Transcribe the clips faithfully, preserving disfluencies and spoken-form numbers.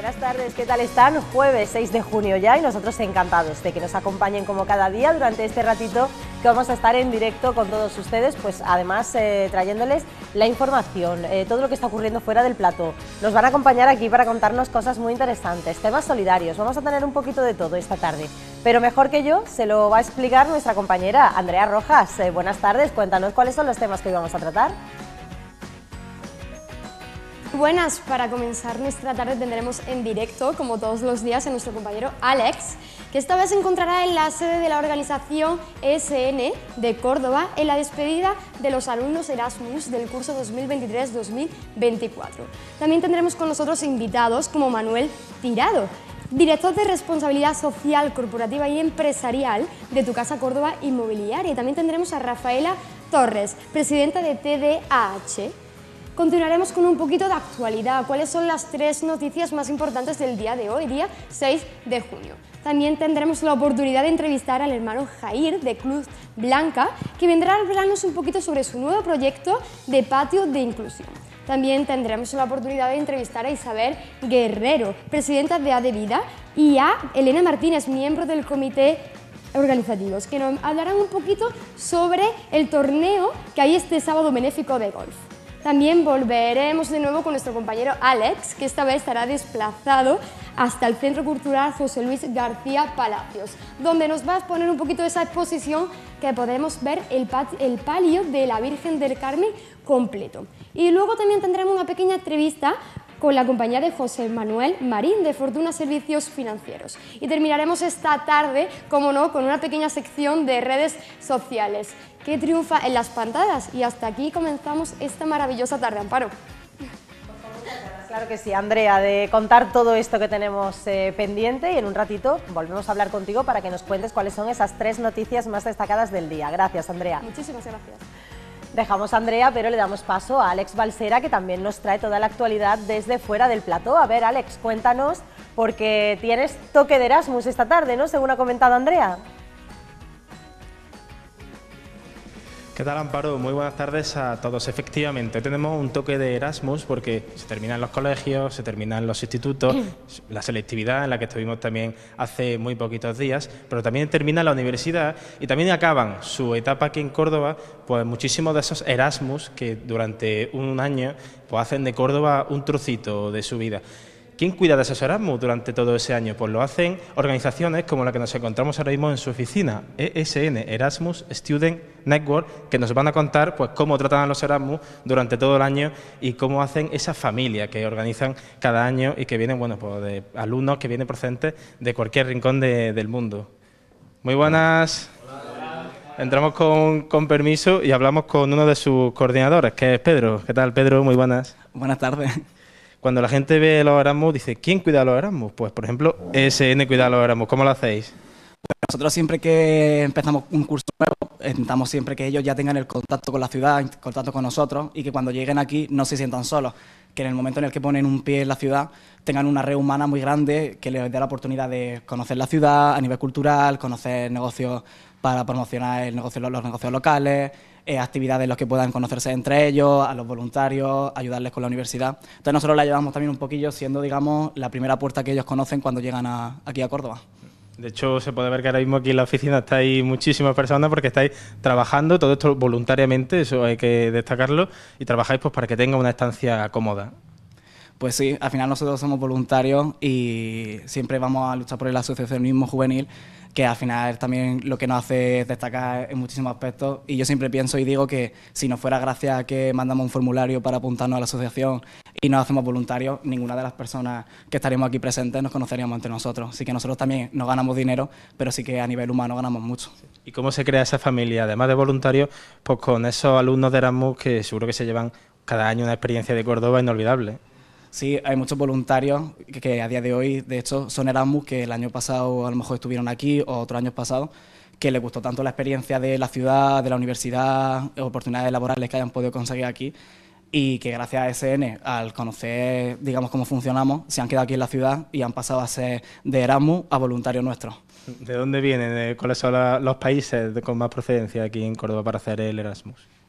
Buenas tardes, ¿qué tal están? Jueves seis de junio ya y nosotros encantados de que nos acompañen como cada día durante este ratito que vamos a estar en directo con todos ustedes, pues además eh, trayéndoles la información, eh, todo lo que está ocurriendo fuera del plató. Nos van a acompañar aquí para contarnos cosas muy interesantes, temas solidarios, vamos a tener un poquito de todo esta tarde. Pero mejor que yo se lo va a explicar nuestra compañera Andrea Rojas. Eh, buenas tardes, cuéntanos cuáles son los temas que hoy vamos a tratar. Buenas, para comenzar nuestra tarde tendremos en directo, como todos los días, a nuestro compañero Alex, que esta vez se encontrará en la sede de la organización E S N de Córdoba en la despedida de los alumnos Erasmus del curso dos mil veintitrés dos mil veinticuatro. También tendremos con nosotros invitados como Manuel Tirado, director de Responsabilidad Social, Corporativa y Empresarial de Tu Casa Córdoba Inmobiliaria. Y también tendremos a Rafaela Torres, presidenta de T D A H. Continuaremos con un poquito de actualidad. ¿Cuáles son las tres noticias más importantes del día de hoy, día seis de junio? También tendremos la oportunidad de entrevistar al hermano Jair de Cruz Blanca, que vendrá a hablarnos un poquito sobre su nuevo proyecto de patio de inclusión. También tendremos la oportunidad de entrevistar a Isabel Guerrero, presidenta de Adevida, y a Elena Martínez, miembro del comité organizativos, que nos hablarán un poquito sobre el torneo que hay este sábado benéfico de golf. También volveremos de nuevo con nuestro compañero Alex, que esta vez estará desplazado hasta el Centro Cultural José Luis García Palacios, donde nos va a exponer un poquito de esa exposición que podemos ver el, el palio de la Virgen del Carmen completo. Y luego también tendremos una pequeña entrevista con la compañía de José Manuel Marín de Fortuna Servicios Financieros. Y terminaremos esta tarde, como no, con una pequeña sección de redes sociales que triunfa en las pantallas. Y hasta aquí comenzamos esta maravillosa tarde, Amparo. Claro que sí, Andrea, de contar todo esto que tenemos eh, pendiente, y en un ratito volvemos a hablar contigo para que nos cuentes cuáles son esas tres noticias más destacadas del día. Gracias, Andrea. Muchísimas gracias. Dejamos a Andrea, pero le damos paso a Alex Balsera, que también nos trae toda la actualidad desde fuera del plató. A ver, Alex, cuéntanos, porque tienes toque de Erasmus esta tarde, ¿no?, según ha comentado Andrea. ¿Qué tal, Amparo? Muy buenas tardes a todos. Efectivamente, tenemos un toque de Erasmus porque se terminan los colegios, se terminan los institutos, la selectividad en la que estuvimos también hace muy poquitos días, pero también termina la universidad y también acaban su etapa aquí en Córdoba, pues muchísimos de esos Erasmus que durante un año pues hacen de Córdoba un trocito de su vida. ¿Quién cuida de esos Erasmus durante todo ese año? Pues lo hacen organizaciones como la que nos encontramos ahora mismo en su oficina, E S N, Erasmus Student Network, que nos van a contar pues cómo tratan a los Erasmus durante todo el año y cómo hacen esa familia que organizan cada año y que vienen, bueno, pues de alumnos que vienen procedentes de cualquier rincón de, del mundo. Muy buenas. Hola. Entramos con, con permiso y hablamos con uno de sus coordinadores, que es Pedro. ¿Qué tal, Pedro? Muy buenas. Buenas tardes. Cuando la gente ve los Erasmus, dice, ¿quién cuida a los Erasmus? Pues, por ejemplo, E S N cuida a los Erasmus. ¿Cómo lo hacéis? Pues nosotros siempre que empezamos un curso nuevo, intentamos siempre que ellos ya tengan el contacto con la ciudad, el contacto con nosotros, y que cuando lleguen aquí no se sientan solos, que en el momento en el que ponen un pie en la ciudad tengan una red humana muy grande que les dé la oportunidad de conocer la ciudad a nivel cultural, conocer negocios para promocionar el negocio, los negocios locales, Eh, actividades en las que puedan conocerse entre ellos, a los voluntarios, ayudarles con la universidad. Entonces nosotros la ayudamos también un poquillo, siendo, digamos, la primera puerta que ellos conocen cuando llegan a, aquí a Córdoba. De hecho, se puede ver que ahora mismo aquí en la oficina estáis muchísimas personas porque estáis trabajando, todo esto voluntariamente, eso hay que destacarlo, y trabajáis pues para que tenga una estancia cómoda. Pues sí, al final nosotros somos voluntarios y siempre vamos a luchar por el asociacionismo juvenil, que al final también lo que nos hace es destacar en muchísimos aspectos, y yo siempre pienso y digo que si no fuera gracias a que mandamos un formulario para apuntarnos a la asociación y nos hacemos voluntarios, ninguna de las personas que estaríamos aquí presentes nos conoceríamos entre nosotros. Así que nosotros también no ganamos dinero, pero sí que a nivel humano ganamos mucho. ¿Y cómo se crea esa familia, además de voluntarios, pues con esos alumnos de Erasmus que seguro que se llevan cada año una experiencia de Córdoba inolvidable? Sí, hay muchos voluntarios que, que a día de hoy, de hecho, son Erasmus que el año pasado a lo mejor estuvieron aquí o otros años pasados, que les gustó tanto la experiencia de la ciudad, de la universidad, oportunidades laborales que hayan podido conseguir aquí, y que gracias a E S N, al conocer, digamos, cómo funcionamos, se han quedado aquí en la ciudad y han pasado a ser de Erasmus a voluntarios nuestros. ¿De dónde vienen? ¿Cuáles son la, los países de, con más procedencia aquí en Córdoba para hacer el Erasmus?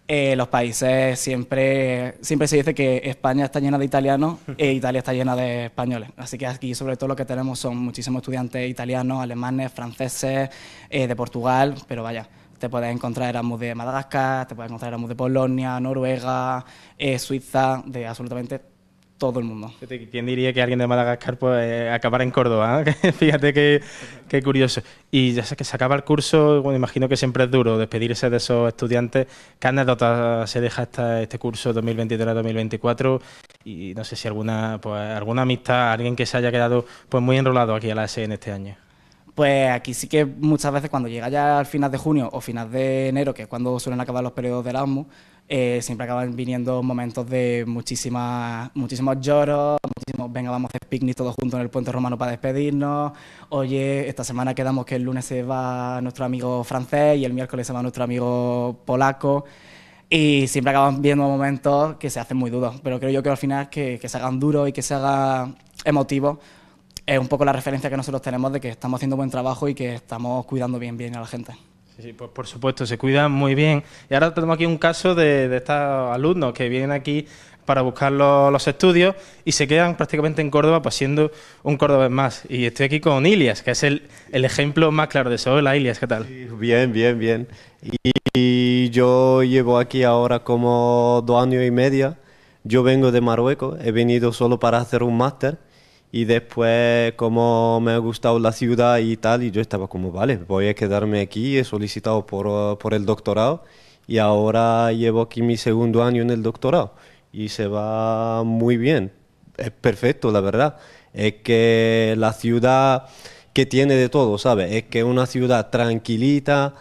Eh, los países siempre, siempre se dice que España está llena de italianos e Italia está llena de españoles. Así que aquí sobre todo lo que tenemos son muchísimos estudiantes italianos, alemanes, franceses, eh, de Portugal, pero vaya, te puedes encontrar Erasmus de Madagascar, te puedes encontrar Erasmus de Polonia, Noruega, eh, Suiza, de absolutamente todo el mundo. ¿Quién diría que alguien de Madagascar pues eh, acabara en Córdoba? ¿eh? Fíjate qué, qué curioso. Y ya sé que se acaba el curso, bueno, imagino que siempre es duro despedirse de esos estudiantes. ¿Qué anécdotas se deja esta, este curso dos mil veintitrés dos mil veinticuatro? Y no sé si alguna, pues, alguna amistad, alguien que se haya quedado pues muy enrolado aquí a la E S N este año. Pues aquí sí que muchas veces cuando llega ya al final de junio o final de enero, que es cuando suelen acabar los periodos de Erasmus, eh, siempre acaban viniendo momentos de muchísimas, muchísimos lloros, muchísimos, venga, vamos a hacer picnic todos juntos en el Puente Romano para despedirnos, oye, esta semana quedamos que el lunes se va nuestro amigo francés y el miércoles se va nuestro amigo polaco, y siempre acaban viendo momentos que se hacen muy duros, pero creo yo que al final que, que se hagan duros y que se hagan emotivos, es un poco la referencia que nosotros tenemos de que estamos haciendo buen trabajo y que estamos cuidando bien, bien a la gente. Sí, sí, pues por supuesto, se cuidan muy bien. Y ahora tenemos aquí un caso de, de estos alumnos que vienen aquí para buscar los, los estudios y se quedan prácticamente en Córdoba, pues siendo un cordobés más. Y estoy aquí con Ilias, que es el, el ejemplo más claro de eso. Hola, Ilias, ¿qué tal? Sí, bien, bien, bien. Y, y yo llevo aquí ahora como dos años y medio. Yo vengo de Marruecos, he venido solo para hacer un máster. Y después, como me ha gustado la ciudad y tal, y yo estaba como, vale, voy a quedarme aquí, he solicitado por, uh, por el doctorado y ahora llevo aquí mi segundo año en el doctorado y se va muy bien, es perfecto, la verdad. Es que la ciudad que tiene de todo, ¿sabes? Es que es una ciudad tranquilita,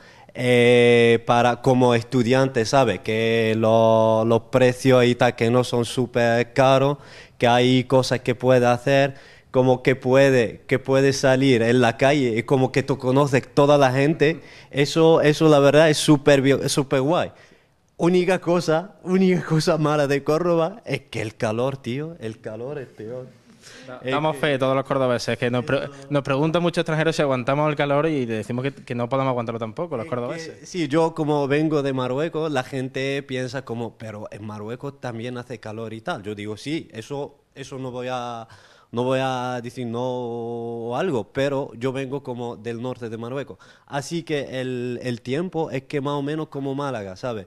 eh, para, como estudiante, ¿sabes? Que lo- los precios y tal, que no son súper caros, que hay cosas que puede hacer, como que puede, que puede salir en la calle, y como que tú conoces toda la gente, eso, eso la verdad es súper bien- es súper guay. Única cosa, única cosa mala de Córdoba es que el calor, tío, el calor es peor. Damos fe, todos los cordobeses, que nos, pre- nos preguntan muchos extranjeros si aguantamos el calor y le decimos que, que no podemos aguantarlo tampoco, los cordobeses. Que, sí, yo como vengo de Marruecos, la gente piensa como, pero en Marruecos también hace calor y tal. Yo digo, sí, eso, eso no voy a, no voy a decir no o algo, pero yo vengo como del norte de Marruecos. Así que el, el tiempo es que más o menos como Málaga, ¿sabes?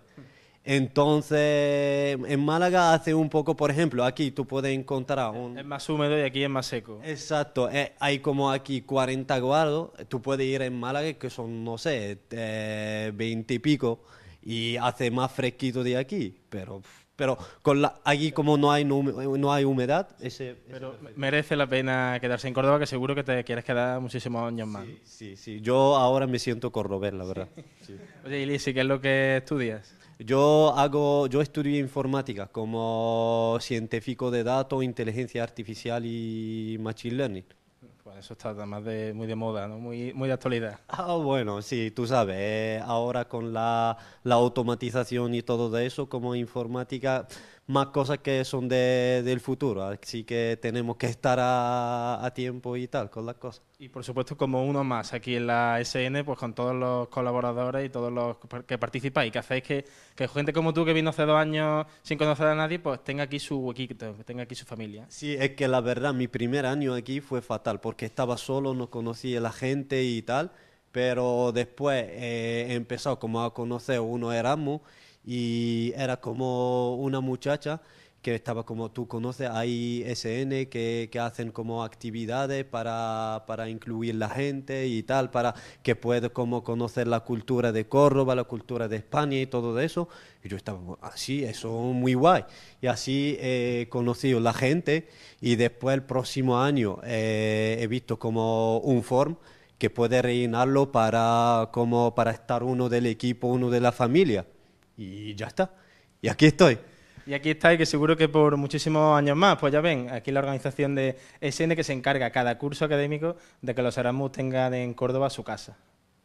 Entonces, en Málaga hace un poco, por ejemplo, aquí tú puedes encontrar un... Es más húmedo y aquí es más seco. Exacto, eh, hay como aquí cuarenta grados, tú puedes ir en Málaga que son, no sé, eh, veinte y pico y hace más fresquito de aquí, pero, pero con la, aquí como no hay, nu- no hay humedad, ese... Pero merece la pena quedarse en Córdoba, que seguro que te quieres quedar muchísimos años más. Sí, sí, sí, yo ahora me siento cordobés, la verdad. Sí. Oye, Ilisi, ¿qué es lo que estudias? Yo hago, yo estudio informática como científico de datos, inteligencia artificial y machine learning. Pues eso está además de, muy de moda, ¿no? Muy, muy de actualidad. Ah, bueno, sí, tú sabes, eh, ahora con la, la automatización y todo de eso, como informática, más cosas que son de, del futuro, así que tenemos que estar a, a tiempo y tal con las cosas. Y por supuesto, como uno más aquí en la E S N, pues con todos los colaboradores y todos los que participáis, que hacéis que, que gente como tú, que vino hace dos años sin conocer a nadie, pues tenga aquí su huequito, que tenga aquí su familia. Sí, es que la verdad, mi primer año aquí fue fatal, porque estaba solo, no conocía a la gente y tal, pero después eh, he empezado como a conocer uno Erasmus y era como una muchacha que estaba como, tú conoces, hay E S N que, que hacen como actividades para, para incluir la gente y tal, para que pueda como conocer la cultura de Córdoba, la cultura de España y todo eso. Y yo estaba así, eso es muy guay. Y así he conocido la gente y después el próximo año eh, he visto como un form que puede rellenarlo para, como para estar uno del equipo, uno de la familia. Y ya está. Y aquí estoy. Y aquí estáis, que seguro que por muchísimos años más, pues ya ven, aquí la organización de E S N que se encarga cada curso académico de que los Erasmus tengan en Córdoba su casa.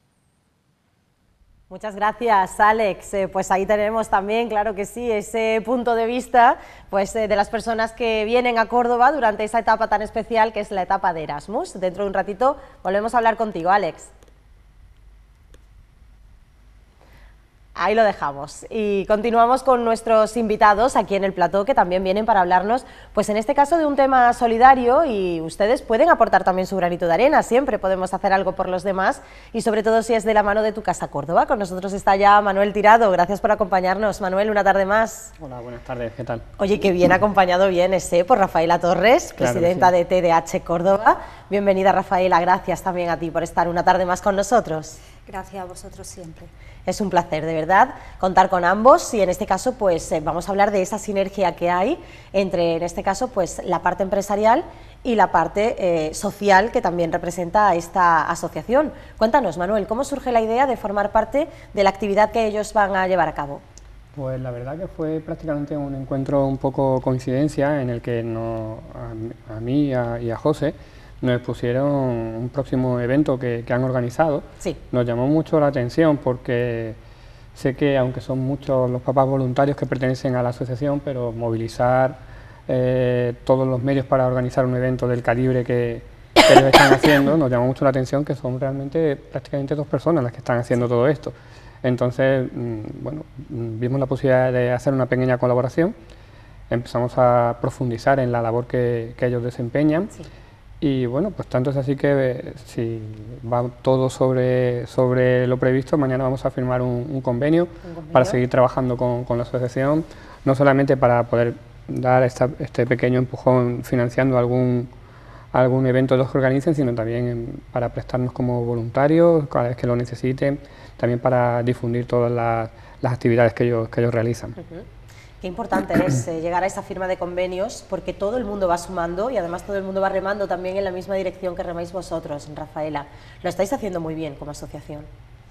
Muchas gracias, Alex. Eh, pues ahí tenemos también, claro que sí, ese punto de vista pues, eh, de las personas que vienen a Córdoba durante esa etapa tan especial que es la etapa de Erasmus. Dentro de un ratito volvemos a hablar contigo, Alex. Ahí lo dejamos y continuamos con nuestros invitados aquí en el plató, que también vienen para hablarnos, pues en este caso de un tema solidario, y ustedes pueden aportar también su granito de arena, siempre podemos hacer algo por los demás y sobre todo si es de la mano de Tu Casa Córdoba. Con nosotros está ya Manuel Tirado, gracias por acompañarnos. Manuel, una tarde más. Hola, buenas tardes, ¿qué tal? Oye, qué bien acompañado vienes, ¿eh? Por Rafaela Torres, Claro presidenta sí. de T D H Córdoba. Bienvenida, Rafaela, gracias también a ti por estar una tarde más con nosotros. Gracias a vosotros siempre. Es un placer, de verdad, contar con ambos y en este caso pues eh, vamos a hablar de esa sinergia que hay entre, en este caso, pues la parte empresarial y la parte eh, social que también representa esta asociación. Cuéntanos, Manuel, ¿cómo surge la idea de formar parte de la actividad que ellos van a llevar a cabo? Pues la verdad que fue prácticamente un encuentro un poco coincidencia en el que no, a, a mí y a, y a José nos expusieron un próximo evento que, que han organizado. Sí. Nos llamó mucho la atención porque sé que aunque son muchos los papás voluntarios que pertenecen a la asociación, pero movilizar eh, todos los medios para organizar un evento del calibre que, que ellos están haciendo, nos llamó mucho la atención que son realmente prácticamente dos personas las que están haciendo todo esto. Entonces, bueno, vimos la posibilidad de hacer una pequeña colaboración, empezamos a profundizar en la labor que, que ellos desempeñan. Sí. Y bueno, pues tanto es así que eh, si va todo sobre, sobre lo previsto, mañana vamos a firmar un, un, convenio, un convenio para seguir trabajando con, con la asociación, no solamente para poder dar esta, este pequeño empujón financiando algún, algún evento de los que organicen, sino también en, para prestarnos como voluntarios cada vez que lo necesiten, también para difundir todas las, las actividades que ellos, que ellos realizan. Uh-huh. Qué importante es eh, llegar a esa firma de convenios, porque todo el mundo va sumando y además todo el mundo va remando también en la misma dirección que remáis vosotros, Rafaela. Lo estáis haciendo muy bien como asociación.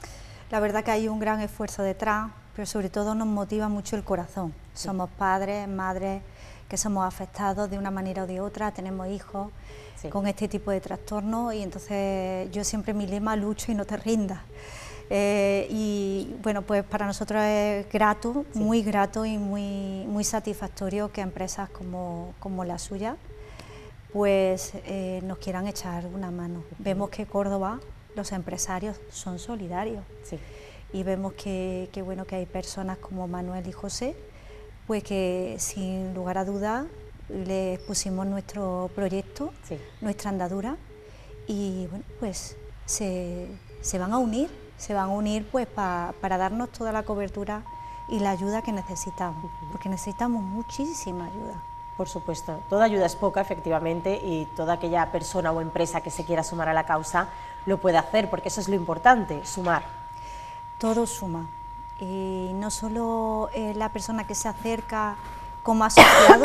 La verdad que hay un gran esfuerzo detrás, pero sobre todo nos motiva mucho el corazón. Sí. Somos padres, madres, que somos afectados de una manera o de otra, tenemos hijos sí. con este tipo de trastornos y entonces yo siempre mi lema, lucho y no te rindas. Eh, y bueno, pues para nosotros es grato, sí. muy grato y muy, muy satisfactorio que empresas como, como la suya pues eh, nos quieran echar una mano. Vemos que Córdoba, los empresarios son solidarios sí. y vemos que, que, bueno, que hay personas como Manuel y José pues que sin lugar a dudas les pusimos nuestro proyecto, sí. nuestra andadura y bueno, pues se, se van a unir. se van a unir pues pa, para darnos toda la cobertura y la ayuda que necesitamos, porque necesitamos muchísima ayuda. Por supuesto, toda ayuda es poca, efectivamente, y toda aquella persona o empresa que se quiera sumar a la causa lo puede hacer, porque eso es lo importante, sumar. Todo suma, y no solo eh, la persona que se acerca como asociado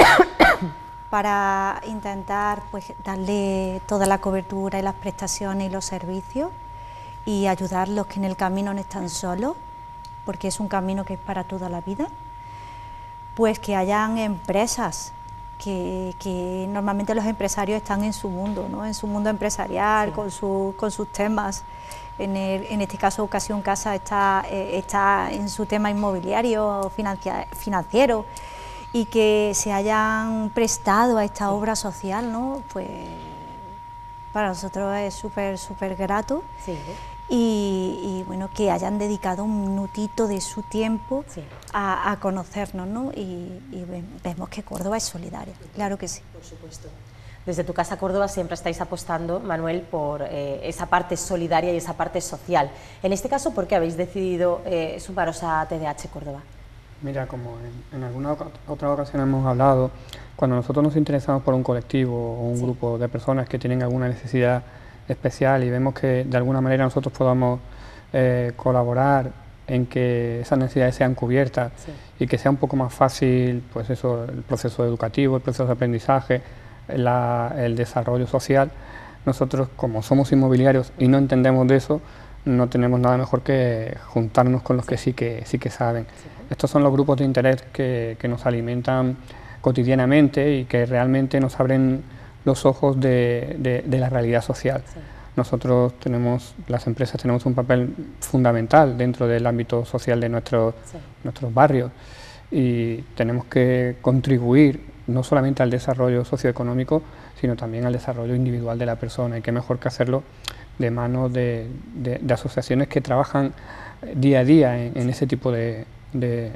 para intentar pues, darle toda la cobertura y las prestaciones y los servicios, y ayudar a los que en el camino no están solos, porque es un camino que es para toda la vida, pues que hayan empresas, que, que normalmente los empresarios están en su mundo, ¿no? en su mundo empresarial, sí. con, su, con sus temas, en, el, en este caso Ocasión Casa está, eh, está en su tema inmobiliario, financiero, y que se hayan prestado a esta sí. obra social, ¿no? Pues para nosotros es súper, súper grato. Sí. Y, y bueno, que hayan dedicado un minutito de su tiempo sí. a, a conocernos, ¿no? Y, y vemos que Córdoba es solidaria, claro que sí. Por supuesto. Desde Tu Casa Córdoba siempre estáis apostando, Manuel, por eh, esa parte solidaria y esa parte social. En este caso, ¿por qué habéis decidido eh, sumaros a T D H Córdoba? Mira, como en, en alguna otra ocasión hemos hablado, cuando nosotros nos interesamos por un colectivo o un sí. grupo de personas que tienen alguna necesidad especial y vemos que de alguna manera nosotros podamos eh, colaborar en que esas necesidades sean cubiertas sí. y que sea un poco más fácil pues eso, el proceso educativo, el proceso de aprendizaje, la, el desarrollo social, nosotros como somos inmobiliarios y no entendemos de eso, no tenemos nada mejor que juntarnos con los que sí que, sí que saben. Sí. Estos son los grupos de interés que, que nos alimentan cotidianamente y que realmente nos abren los ojos de, de, de la realidad social. Sí. Nosotros tenemos, las empresas tenemos un papel fundamental dentro del ámbito social de nuestro, sí. nuestros barrios y tenemos que contribuir no solamente al desarrollo socioeconómico, sino también al desarrollo individual de la persona y qué mejor que hacerlo de manos de, de, de asociaciones que trabajan día a día en, en ese tipo de... de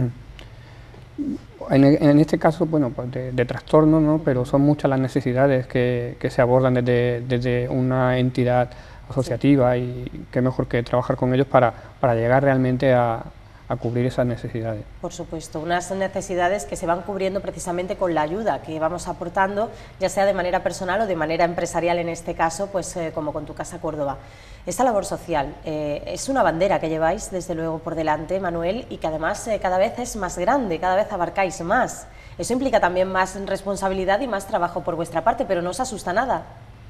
en, en este caso, bueno, pues de, de trastornos, ¿no? Pero son muchas las necesidades que, que se abordan desde, desde una entidad asociativa, y qué mejor que trabajar con ellos para, para llegar realmente a, a cubrir esas necesidades. Por supuesto, unas necesidades que se van cubriendo precisamente con la ayuda que vamos aportando, ya sea de manera personal o de manera empresarial, en este caso, pues eh, como con tu Casa Córdoba. Esta labor social eh, es una bandera que lleváis desde luego por delante, Manuel, y que además eh, cada vez es más grande, cada vez abarcáis más. Eso implica también más responsabilidad y más trabajo por vuestra parte, pero no os asusta nada.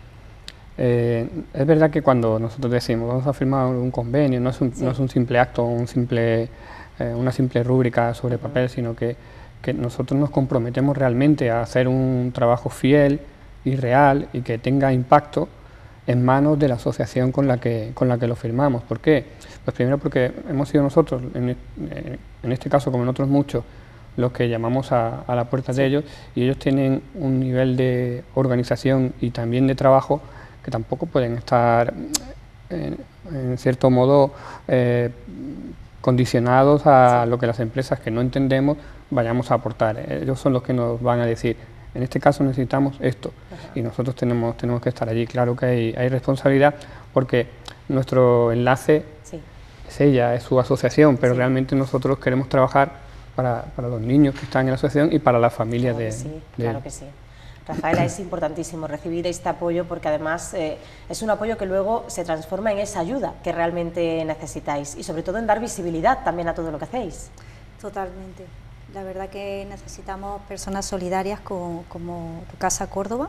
Eh, es verdad que cuando nosotros decimos vamos a firmar un convenio, no es un, sí. no es un simple acto, un simple, eh, una simple rúbrica sobre papel, sino que, que nosotros nos comprometemos realmente a hacer un trabajo fiel y real y que tenga impacto en manos de la asociación con la que, con la que lo firmamos. ¿Por qué? Pues primero porque hemos sido nosotros, en, en este caso como en otros muchos, los que llamamos a, a la puerta sí. de ellos, y ellos tienen un nivel de organización y también de trabajo que tampoco pueden estar, en, en cierto modo, eh, condicionados a sí. lo que las empresas que no entendemos vayamos a aportar. Ellos son los que nos van a decir, en este caso necesitamos esto, Ajá. y nosotros tenemos, tenemos que estar allí. Claro que hay, hay responsabilidad, porque nuestro enlace sí. es ella, es su asociación, pero sí. realmente nosotros queremos trabajar para, para los niños que están en la asociación y para las familias claro de, sí, de claro que sí. Rafaela, es importantísimo recibir este apoyo, porque además eh, es un apoyo que luego se transforma en esa ayuda que realmente necesitáis, y sobre todo en dar visibilidad también a todo lo que hacéis. Totalmente. La verdad que necesitamos personas solidarias como, como tu Casa Córdoba,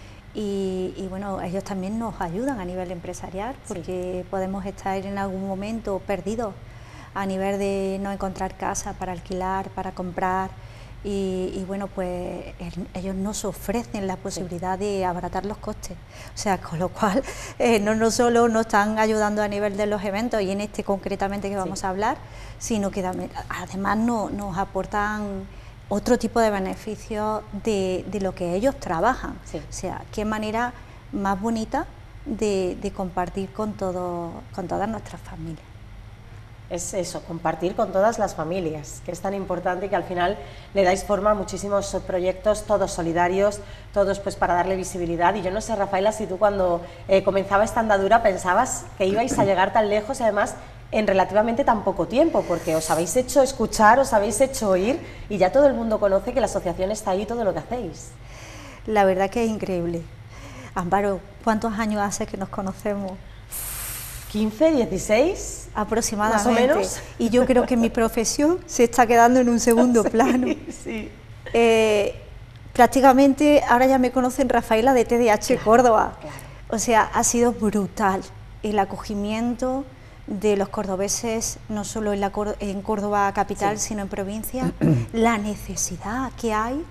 y, y bueno, ellos también nos ayudan a nivel empresarial, porque sí. podemos estar en algún momento perdidos a nivel de no encontrar casa para alquilar, para comprar. Y, y bueno, pues el, ellos nos ofrecen la posibilidad sí. de abaratar los costes, o sea, con lo cual eh, no, no solo nos están ayudando a nivel de los eventos, y en este concretamente que vamos sí. a hablar, sino que además no, nos aportan otro tipo de beneficios de, de lo que ellos trabajan, sí. o sea, qué manera más bonita de, de compartir con, todo, con todas nuestras familias. Es eso, compartir con todas las familias, que es tan importante, y que al final le dais forma a muchísimos proyectos, todos solidarios, todos pues para darle visibilidad. Y yo no sé, Rafaela, si tú cuando eh, comenzaba esta andadura pensabas que ibais a llegar tan lejos, y además en relativamente tan poco tiempo, porque os habéis hecho escuchar, os habéis hecho oír, y ya todo el mundo conoce que la asociación está ahí, todo lo que hacéis. La verdad que es increíble. Amparo, ¿cuántos años hace que nos conocemos? quince, dieciséis, aproximadamente, más o menos. Y yo creo que mi profesión se está quedando en un segundo sí, plano. Sí. Eh, prácticamente ahora ya me conocen Rafaela de T D H claro, Córdoba. Claro. O sea, ha sido brutal el acogimiento de los cordobeses, no solo en, la, en Córdoba capital, sí. sino en provincia, la necesidad que hay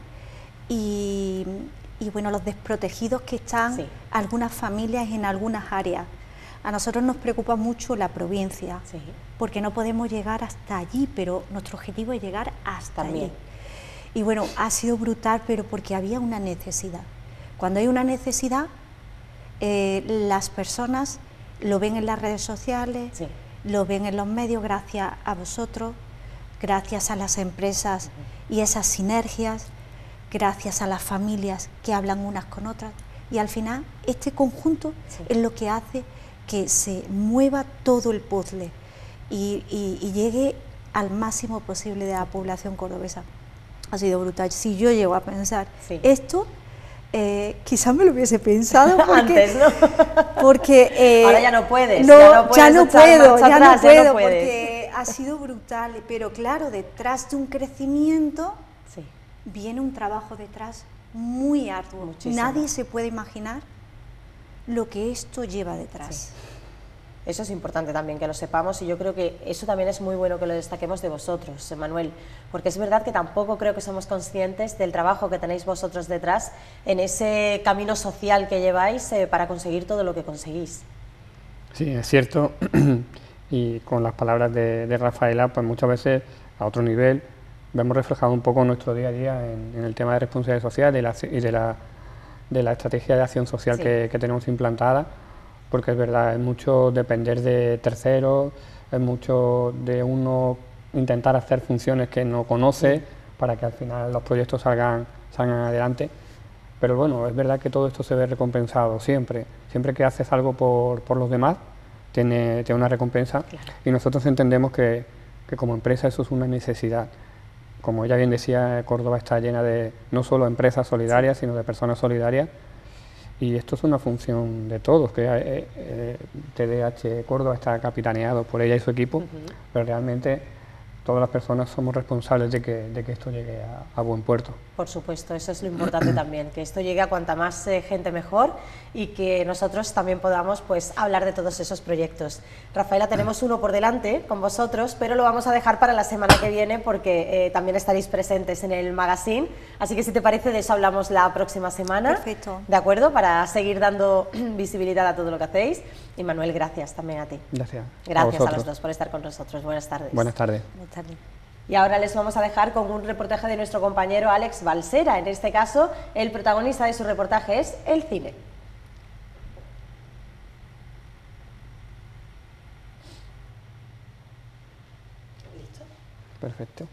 y, y bueno, los desprotegidos que están sí. algunas familias en algunas áreas. A nosotros nos preocupa mucho la provincia, sí. porque no podemos llegar hasta allí, pero nuestro objetivo es llegar hasta También. allí. Y bueno, ha sido brutal, pero porque había una necesidad. Cuando hay una necesidad, eh, las personas lo ven en las redes sociales, sí. lo ven en los medios, gracias a vosotros, gracias a las empresas uh-huh. y esas sinergias, gracias a las familias que hablan unas con otras. Y al final, este conjunto sí. es lo que hace que se mueva todo el puzzle y, y, y llegue al máximo posible de la población cordobesa. Ha sido brutal. Si yo llego a pensar sí. esto, eh, quizás me lo hubiese pensado porque, antes, ¿no? porque eh, ahora ya no puedes. No, ya no, puedes ya no puedo, ya atrás, no puedo, ya no porque ha sido brutal. Pero claro, detrás de un crecimiento sí. viene un trabajo detrás muy arduo. Muchísimo. Nadie se puede imaginar lo que esto lleva detrás. Sí. Eso es importante también que lo sepamos, y yo creo que eso también es muy bueno que lo destaquemos de vosotros, Manuel, porque es verdad que tampoco creo que somos conscientes del trabajo que tenéis vosotros detrás en ese camino social que lleváis eh, para conseguir todo lo que conseguís. Sí, es cierto, y con las palabras de, de Rafaela, pues muchas veces a otro nivel vemos reflejado un poco nuestro día a día en, en el tema de responsabilidad social y de la, y de la, de la estrategia de acción social sí. que, que tenemos implantada, porque es verdad, es mucho depender de terceros, es mucho de uno intentar hacer funciones que no conoce para que al final los proyectos salgan, salgan adelante. Pero bueno, es verdad que todo esto se ve recompensado siempre. Siempre que haces algo por, por los demás, tiene, tiene una recompensa. Claro. Y nosotros entendemos que, que como empresa eso es una necesidad. Como ella bien decía, Córdoba está llena de no solo empresas solidarias, sino de personas solidarias. Y esto es una función de todos, que eh, eh, T D H Córdoba está capitaneado por ella y su equipo, uh-huh. pero realmente todas las personas somos responsables de que, de que esto llegue a, a buen puerto. Por supuesto, eso es lo importante también, que esto llegue a cuanta más eh, gente mejor y que nosotros también podamos pues, hablar de todos esos proyectos. Rafaela, tenemos uno por delante con vosotros, pero lo vamos a dejar para la semana que viene porque eh, también estaréis presentes en el magazine, así que si te parece de eso hablamos la próxima semana. Perfecto. ¿De acuerdo? Para seguir dando visibilidad a todo lo que hacéis. Y Manuel, gracias también a ti. Gracias. Gracias a, a los dos por estar con nosotros. Buenas tardes. Buenas tardes. Buenas tardes. Y ahora les vamos a dejar con un reportaje de nuestro compañero Alex Balsera. En este caso, el protagonista de su reportaje es el cine. ¿Listo? Perfecto.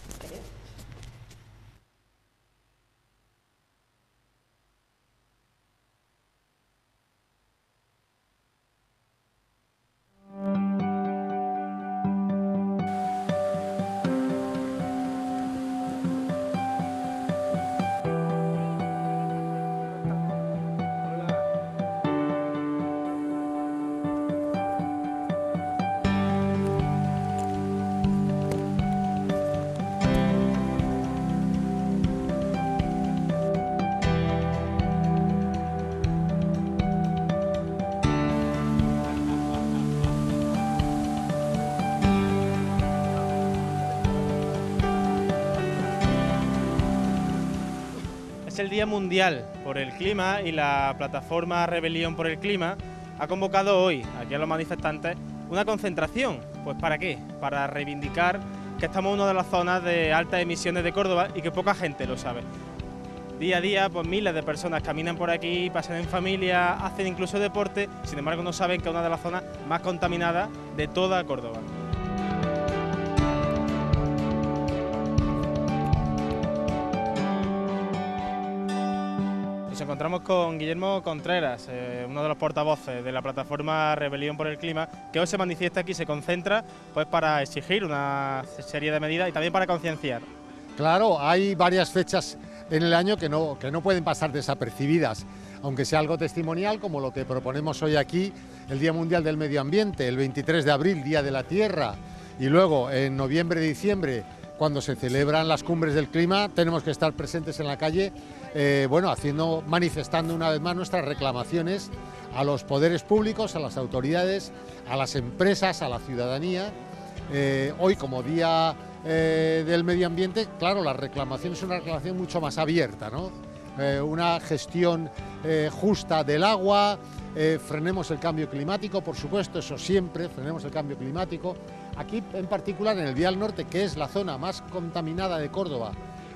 Es el Día Mundial por el Clima y la plataforma Rebelión por el Clima ha convocado hoy, aquí a los manifestantes, una concentración. ¿Pues para qué? Para reivindicar que estamos en una de las zonas de altas emisiones de Córdoba y que poca gente lo sabe. Día a día, pues miles de personas caminan por aquí, pasan en familia, hacen incluso deporte, sin embargo no saben que es una de las zonas más contaminadas de toda Córdoba. Nos encontramos con Guillermo Contreras, eh, uno de los portavoces de la plataforma Rebelión por el Clima, que hoy se manifiesta aquí, se concentra pues para exigir una serie de medidas y también para concienciar. Claro, hay varias fechas en el año que no, que no pueden pasar desapercibidas, aunque sea algo testimonial, como lo que proponemos hoy aquí, el Día Mundial del Medio Ambiente, el veintitrés de abril, Día de la Tierra, y luego en noviembre y diciembre, cuando se celebran las cumbres del clima, tenemos que estar presentes en la calle, eh, bueno, haciendo, manifestando una vez más nuestras reclamaciones a los poderes públicos, a las autoridades, a las empresas, a la ciudadanía. Eh, hoy, como Día eh, del Medio Ambiente, claro, la reclamación es una reclamación mucho más abierta, ¿no? Eh, una gestión eh, justa del agua, eh, frenemos el cambio climático, por supuesto, eso siempre, frenemos el cambio climático. Aquí en particular en el Vial Norte, que es la zona más contaminada de Córdoba,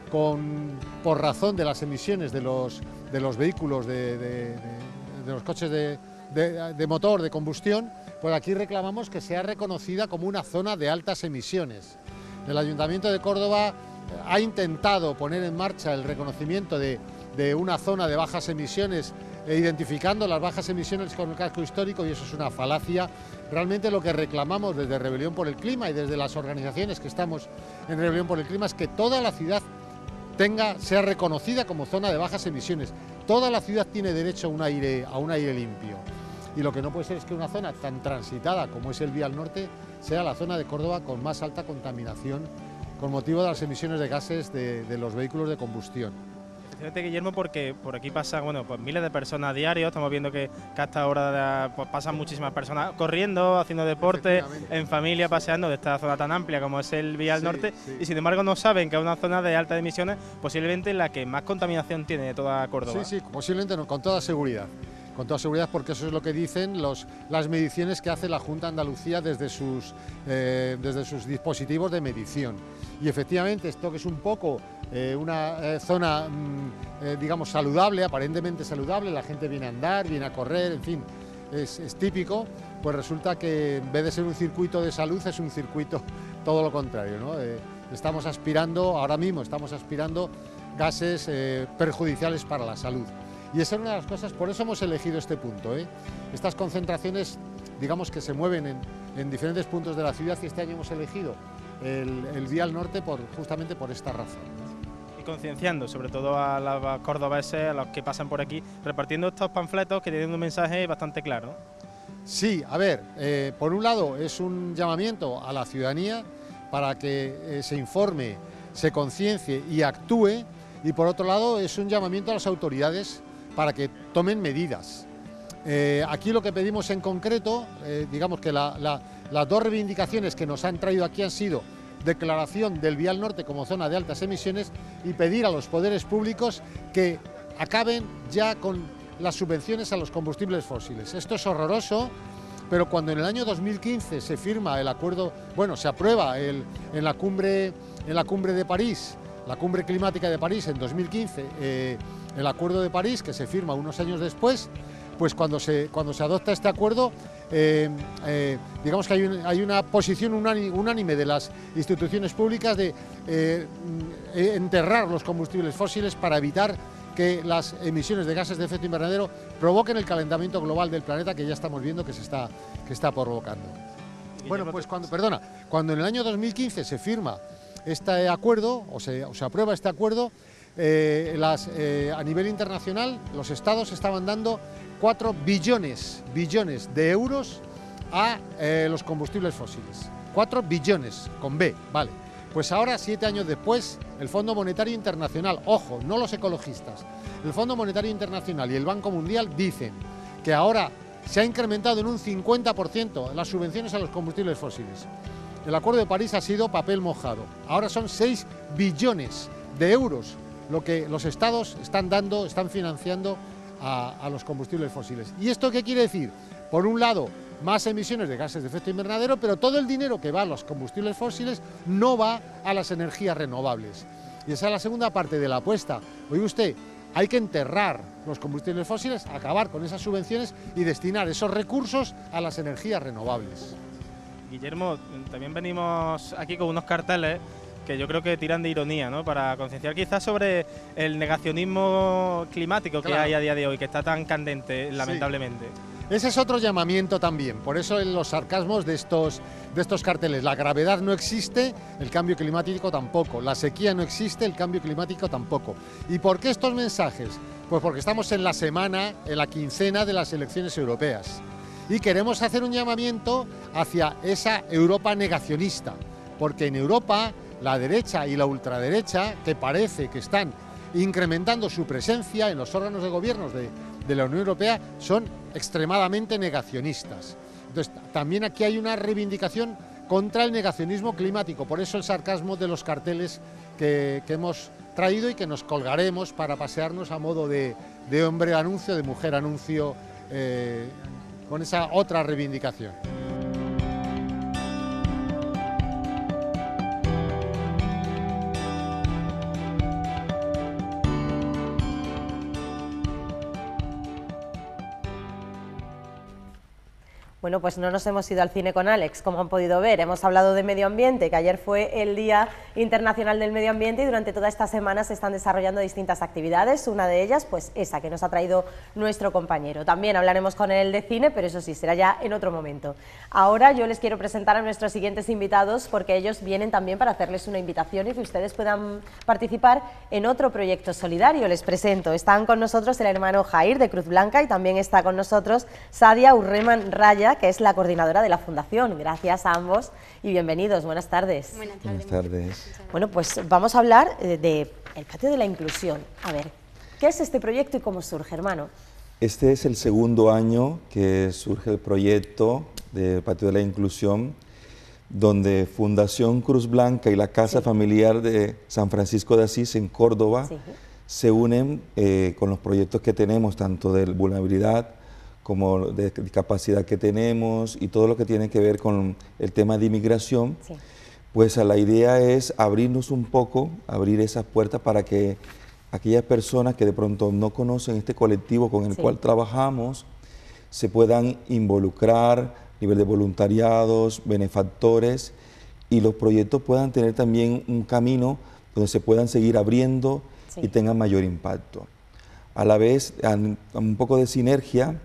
con, por razón de las emisiones de los, de los vehículos, de, de, de, de los coches de, de, de motor, de combustión, pues aquí reclamamos que sea reconocida como una zona de altas emisiones. El Ayuntamiento de Córdoba ha intentado poner en marcha el reconocimiento de, de una zona de bajas emisiones, e identificando las bajas emisiones con el casco histórico, y eso es una falacia. Realmente lo que reclamamos desde Rebelión por el Clima y desde las organizaciones que estamos en Rebelión por el Clima es que toda la ciudad tenga, sea reconocida como zona de bajas emisiones. Toda la ciudad tiene derecho a un aire, a un aire limpio. Y lo que no puede ser es que una zona tan transitada como es el Vial Norte sea la zona de Córdoba con más alta contaminación con motivo de las emisiones de gases de, de los vehículos de combustión. Fíjate, Guillermo, porque por aquí pasan bueno, pues miles de personas diarios, estamos viendo que, que hasta ahora pues pasan muchísimas personas corriendo, haciendo deporte, en familia, paseando de esta zona tan amplia como es el Vial sí, Norte, sí. Y sin embargo no saben que es una zona de altas emisiones, posiblemente la que más contaminación tiene de toda Córdoba. Sí, sí, posiblemente no, con toda seguridad. Con toda seguridad, porque eso es lo que dicen los, las mediciones que hace la Junta de Andalucía desde sus, eh, desde sus dispositivos de medición. Y efectivamente, esto que es un poco eh, una eh, zona, mm, eh, digamos, saludable, aparentemente saludable, la gente viene a andar, viene a correr, en fin, es, es típico, pues resulta que en vez de ser un circuito de salud es un circuito todo lo contrario, ¿no? Eh, estamos aspirando, ahora mismo estamos aspirando gases eh, perjudiciales para la salud. Y esa es una de las cosas, por eso hemos elegido este punto, ¿eh? Estas concentraciones, digamos que se mueven en, en diferentes puntos de la ciudad, y este año hemos elegido el, el Vial Norte por, justamente por esta razón, ¿no? Y concienciando sobre todo a los cordobeses, a los que pasan por aquí, repartiendo estos panfletos que tienen un mensaje bastante claro. Sí, a ver, eh, por un lado es un llamamiento a la ciudadanía para que eh, se informe, se conciencie y actúe, y por otro lado es un llamamiento a las autoridades para que tomen medidas. Eh, aquí lo que pedimos en concreto, eh, digamos que la, la, las dos reivindicaciones que nos han traído aquí han sido declaración del Vial Norte como zona de altas emisiones y pedir a los poderes públicos que acaben ya con las subvenciones a los combustibles fósiles. Esto es horroroso, pero cuando en el año dos mil quince se firma el acuerdo, bueno, se aprueba el, en, la cumbre, en la cumbre de París, la cumbre climática de París en dos mil quince, eh, el acuerdo de París, que se firma unos años después, pues cuando se, cuando se adopta este acuerdo, eh, eh, digamos que hay, un, hay una posición unánime de las instituciones públicas de eh, enterrar los combustibles fósiles para evitar que las emisiones de gases de efecto invernadero provoquen el calentamiento global del planeta, que ya estamos viendo que se está, que está provocando. Bueno, pues cuando, perdona, cuando en el año dos mil quince se firma este acuerdo, o se, o se aprueba este acuerdo, eh, las, eh, a nivel internacional los estados estaban dando cuatro billones, billones de euros a eh, los combustibles fósiles. cuatro billones, con B, vale. Pues ahora, siete años después, el Fondo Monetario Internacional, ojo, no los ecologistas, el Fondo Monetario Internacional y el Banco Mundial dicen que ahora se ha incrementado en un cincuenta por ciento las subvenciones a los combustibles fósiles. El Acuerdo de París ha sido papel mojado. Ahora son seis billones de euros lo que los estados están dando, están financiando a, a los combustibles fósiles. ¿Y esto qué quiere decir? Por un lado, más emisiones de gases de efecto invernadero, pero todo el dinero que va a los combustibles fósiles no va a las energías renovables. Y esa es la segunda parte de la apuesta. Oye usted, hay que enterrar los combustibles fósiles, acabar con esas subvenciones y destinar esos recursos a las energías renovables. Guillermo, también venimos aquí con unos carteles que yo creo que tiran de ironía, ¿no? Para concienciar quizás sobre el negacionismo climático que claro. hay a día de hoy, que está tan candente, lamentablemente. Sí. Ese es otro llamamiento también, por eso en los sarcasmos de estos, de estos carteles. La gravedad no existe, el cambio climático tampoco. La sequía no existe, el cambio climático tampoco. ¿Y por qué estos mensajes? Pues porque estamos en la semana, en la quincena de las elecciones europeas. Y queremos hacer un llamamiento hacia esa Europa negacionista, porque en Europa la derecha y la ultraderecha, que parece que están incrementando su presencia en los órganos de gobierno de, de la Unión Europea, son extremadamente negacionistas. Entonces, también aquí hay una reivindicación contra el negacionismo climático, por eso el sarcasmo de los carteles que, que hemos traído y que nos colgaremos para pasearnos a modo de, de hombre anuncio, de mujer anuncio, eh, con esa otra reivindicación. Bueno, pues no nos hemos ido al cine con Alex, como han podido ver. Hemos hablado de medio ambiente, que ayer fue el Día Internacional del Medio Ambiente y durante toda esta semana se están desarrollando distintas actividades. Una de ellas, pues esa que nos ha traído nuestro compañero. También hablaremos con él de cine, pero eso sí, será ya en otro momento. Ahora yo les quiero presentar a nuestros siguientes invitados porque ellos vienen también para hacerles una invitación y que ustedes puedan participar en otro proyecto solidario. Les presento, están con nosotros el hermano Jair de Cruz Blanca y también está con nosotros Sadia Urreman Raya, que es la coordinadora de la Fundación. Gracias a ambos y bienvenidos. Buenas tardes. Buenas tardes. Buenas tardes. Bueno, pues vamos a hablar del de Patio de la Inclusión. A ver, ¿qué es este proyecto y cómo surge, hermano? Este es el segundo año que surge el proyecto de Patio de la Inclusión, donde Fundación Cruz Blanca y la Casa sí. Familiar de San Francisco de Asís en Córdoba sí. se unen eh, con los proyectos que tenemos, tanto de vulnerabilidad como de discapacidad que tenemos y todo lo que tiene que ver con el tema de inmigración, sí. pues la idea es abrirnos un poco, abrir esas puertas para que aquellas personas que de pronto no conocen este colectivo con el sí. cual trabajamos, se puedan involucrar a nivel de voluntariados, benefactores, y los proyectos puedan tener también un camino donde se puedan seguir abriendo sí. y tengan mayor impacto. A la vez, un poco de sinergia,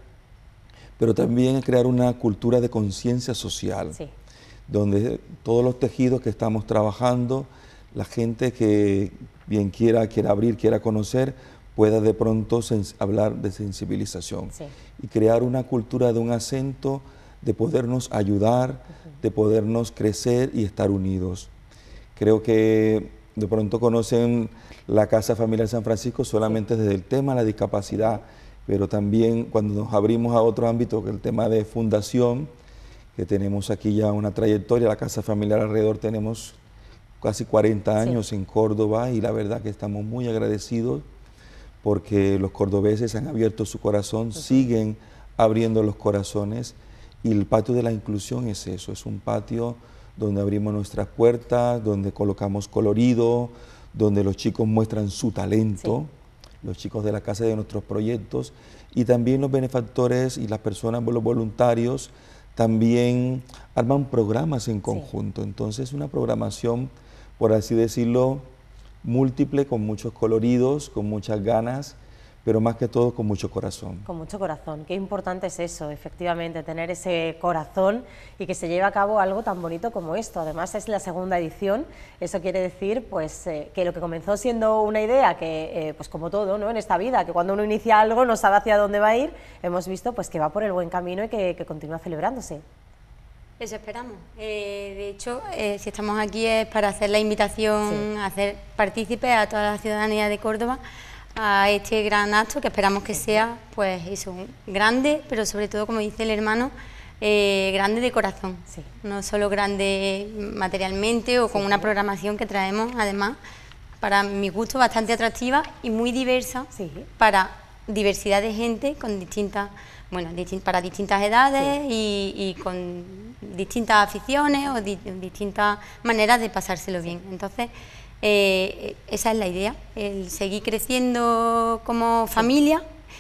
pero también crear una cultura de conciencia social, sí. donde todos los tejidos que estamos trabajando, la gente que bien quiera, quiera abrir, quiera conocer, pueda de pronto hablar de sensibilización sí. y crear una cultura de un acento, de podernos ayudar, uh-huh. de podernos crecer y estar unidos. Creo que de pronto conocen la Casa Familiar San Francisco solamente sí. desde el tema de la discapacidad, pero también cuando nos abrimos a otro ámbito, que el tema de fundación, que tenemos aquí ya una trayectoria, la Casa Familiar alrededor tenemos casi cuarenta años sí. en Córdoba, y la verdad que estamos muy agradecidos porque los cordobeses han abierto su corazón, uh-huh. siguen abriendo los corazones, y el patio de la inclusión es eso, es un patio donde abrimos nuestras puertas, donde colocamos colorido, donde los chicos muestran su talento, sí. los chicos de la casa de nuestros proyectos, y también los benefactores y las personas, los voluntarios, también arman programas en conjunto. Sí. Entonces, una programación, por así decirlo, múltiple, con muchos coloridos, con muchas ganas, pero más que todo con mucho corazón. Con mucho corazón, qué importante es eso, efectivamente, tener ese corazón y que se lleve a cabo algo tan bonito como esto. Además es la segunda edición, eso quiere decir pues eh, que lo que comenzó siendo una idea que, eh, pues como todo, ¿no?, en esta vida, que cuando uno inicia algo no sabe hacia dónde va a ir, hemos visto pues que va por el buen camino y que, que continúa celebrándose. Eso esperamos. Eh, de hecho, eh, si estamos aquí es para hacer la invitación, sí. a hacer partícipes a toda la ciudadanía de Córdoba a este gran acto, que esperamos que sea, pues eso, grande, pero sobre todo, como dice el hermano, eh, grande de corazón, sí. no solo grande materialmente o con sí. una programación que traemos, además, para mi gusto, bastante atractiva y muy diversa, sí. para diversidad de gente con distintas, bueno, distin para distintas edades sí. y, y con distintas aficiones o di distintas maneras de pasárselo sí. bien. Entonces, Eh, esa es la idea, el seguir creciendo como familia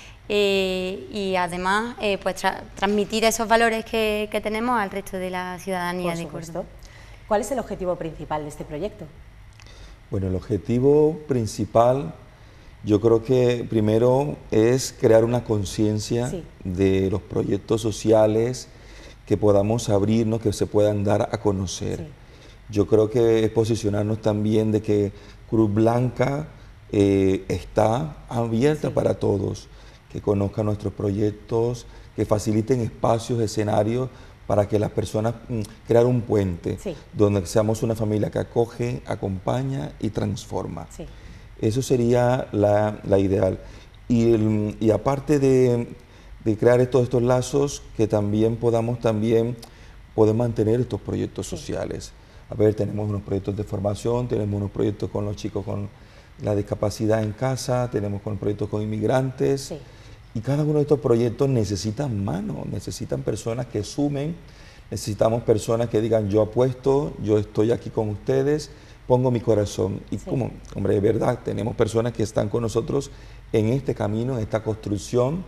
eh, y además eh, pues tra transmitir esos valores que, que tenemos al resto de la ciudadanía de Córdoba. ¿Cuál es el objetivo principal de este proyecto? Bueno, el objetivo principal yo creo que primero es crear una conciencia sí. de los proyectos sociales, que podamos abrirnos, que se puedan dar a conocer. Sí. Yo creo que es posicionarnos también de que Cruz Blanca eh, está abierta sí. para todos, que conozcan nuestros proyectos, que faciliten espacios, escenarios para que las personas mm, crear un puente sí. donde seamos una familia que acoge, acompaña y transforma. Sí. Eso sería la, la ideal. Y, el, y aparte de, de crear todos estos lazos, que también podamos también poder mantener estos proyectos sí. sociales. A ver, tenemos unos proyectos de formación, tenemos unos proyectos con los chicos con la discapacidad en casa, tenemos con proyectos con inmigrantes, sí. y cada uno de estos proyectos necesitan manos, necesitan personas que sumen, necesitamos personas que digan yo apuesto, yo estoy aquí con ustedes, pongo mi corazón. Y sí. como, hombre, de verdad, tenemos personas que están con nosotros en este camino, en esta construcción,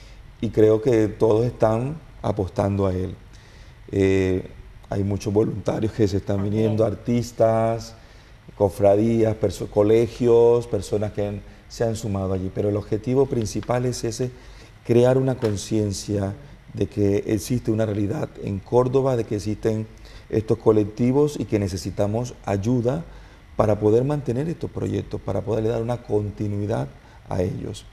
y creo que todos están apostando a él. Eh, Hay muchos voluntarios que se están viniendo, artistas, cofradías, perso colegios, personas que han, se han sumado allí. Pero el objetivo principal es ese, crear una conciencia de que existe una realidad en Córdoba, de que existen estos colectivos y que necesitamos ayuda para poder mantener estos proyectos, para poderle dar una continuidad a ellos.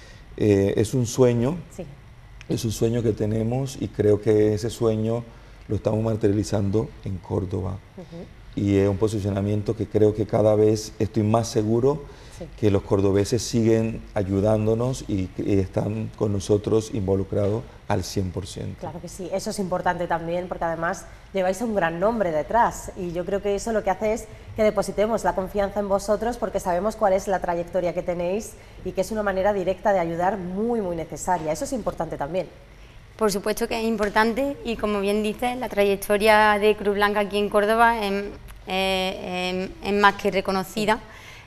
Eh, es un sueño, sí. es un sueño que tenemos, y creo que ese sueño lo estamos materializando en Córdoba. Uh-huh. Y es un posicionamiento que creo que cada vez estoy más seguro sí. que los cordobeses siguen ayudándonos y, y están con nosotros involucrados al cien por ciento. Claro que sí, eso es importante también, porque además lleváis un gran nombre detrás, y yo creo que eso lo que hace es que depositemos la confianza en vosotros, porque sabemos cuál es la trayectoria que tenéis y que es una manera directa de ayudar muy, muy necesaria. Eso es importante también. Por supuesto que es importante, y como bien dices, la trayectoria de Cruz Blanca aquí en Córdoba es, es, es más que reconocida.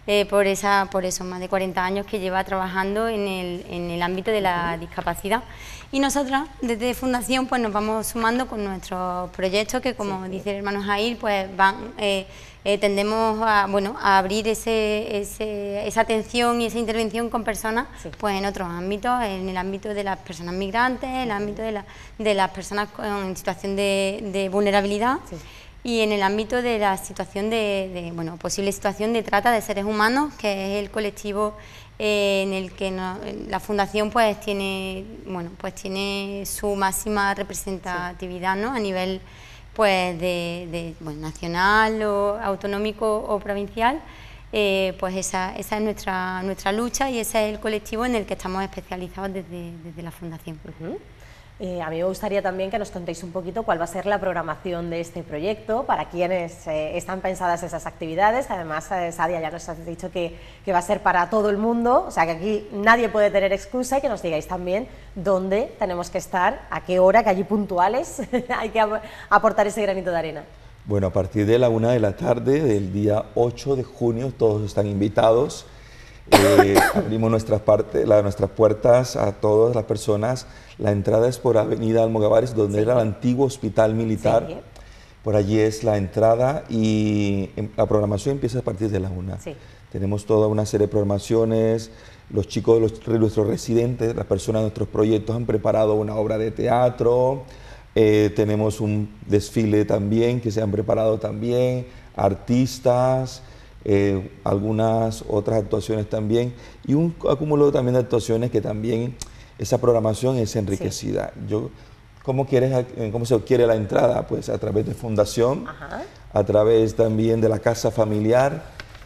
eh, por, esa, por esos más de cuarenta años que lleva trabajando en el, en el ámbito de la discapacidad. Y nosotras, desde Fundación, pues nos vamos sumando con nuestros proyectos que, como sí, dice el hermano Jair, pues van, eh, eh, tendemos a, bueno, a abrir ese, ese, esa atención y esa intervención con personas sí, pues en otros ámbitos, en el ámbito de las personas migrantes, en el ámbito de, la, de las personas en situación de, de vulnerabilidad sí, y en el ámbito de la situación de, de, bueno, posible situación de trata de seres humanos, que es el colectivo Eh, en el que no, la Fundación pues tiene, bueno, pues tiene su máxima representatividad, ¿no?, a nivel pues de, de bueno, nacional o autonómico o provincial. Eh, pues esa, esa es nuestra, nuestra lucha y ese es el colectivo en el que estamos especializados desde, desde la Fundación. Uh-huh. Eh, a mí me gustaría también que nos contéis un poquito cuál va a ser la programación de este proyecto, para quienes eh, están pensadas esas actividades. Además, eh, Sadia, ya nos has dicho que, que va a ser para todo el mundo, o sea que aquí nadie puede tener excusa, y que nos digáis también dónde tenemos que estar, a qué hora, que allí puntuales hay que aportar ese granito de arena. Bueno, a partir de la una de la tarde del día ocho de junio todos están invitados. Eh, abrimos nuestras, parte, la, nuestras puertas a todas las personas. La entrada es por Avenida Almogávares, donde sí, era el antiguo hospital militar. Sí. Por allí es la entrada y la programación empieza a partir de la una. Sí. Tenemos toda una serie de programaciones. Los chicos, los, nuestros residentes, las personas de nuestros proyectos han preparado una obra de teatro. Eh, tenemos un desfile también que se han preparado también, artistas. Eh, algunas otras actuaciones también y un acúmulo también de actuaciones que también esa programación es enriquecida. Sí. Yo, ¿cómo, quieres, ¿Cómo se quiere la entrada? Pues a través de Fundación, ajá, a través también de la Casa Familiar,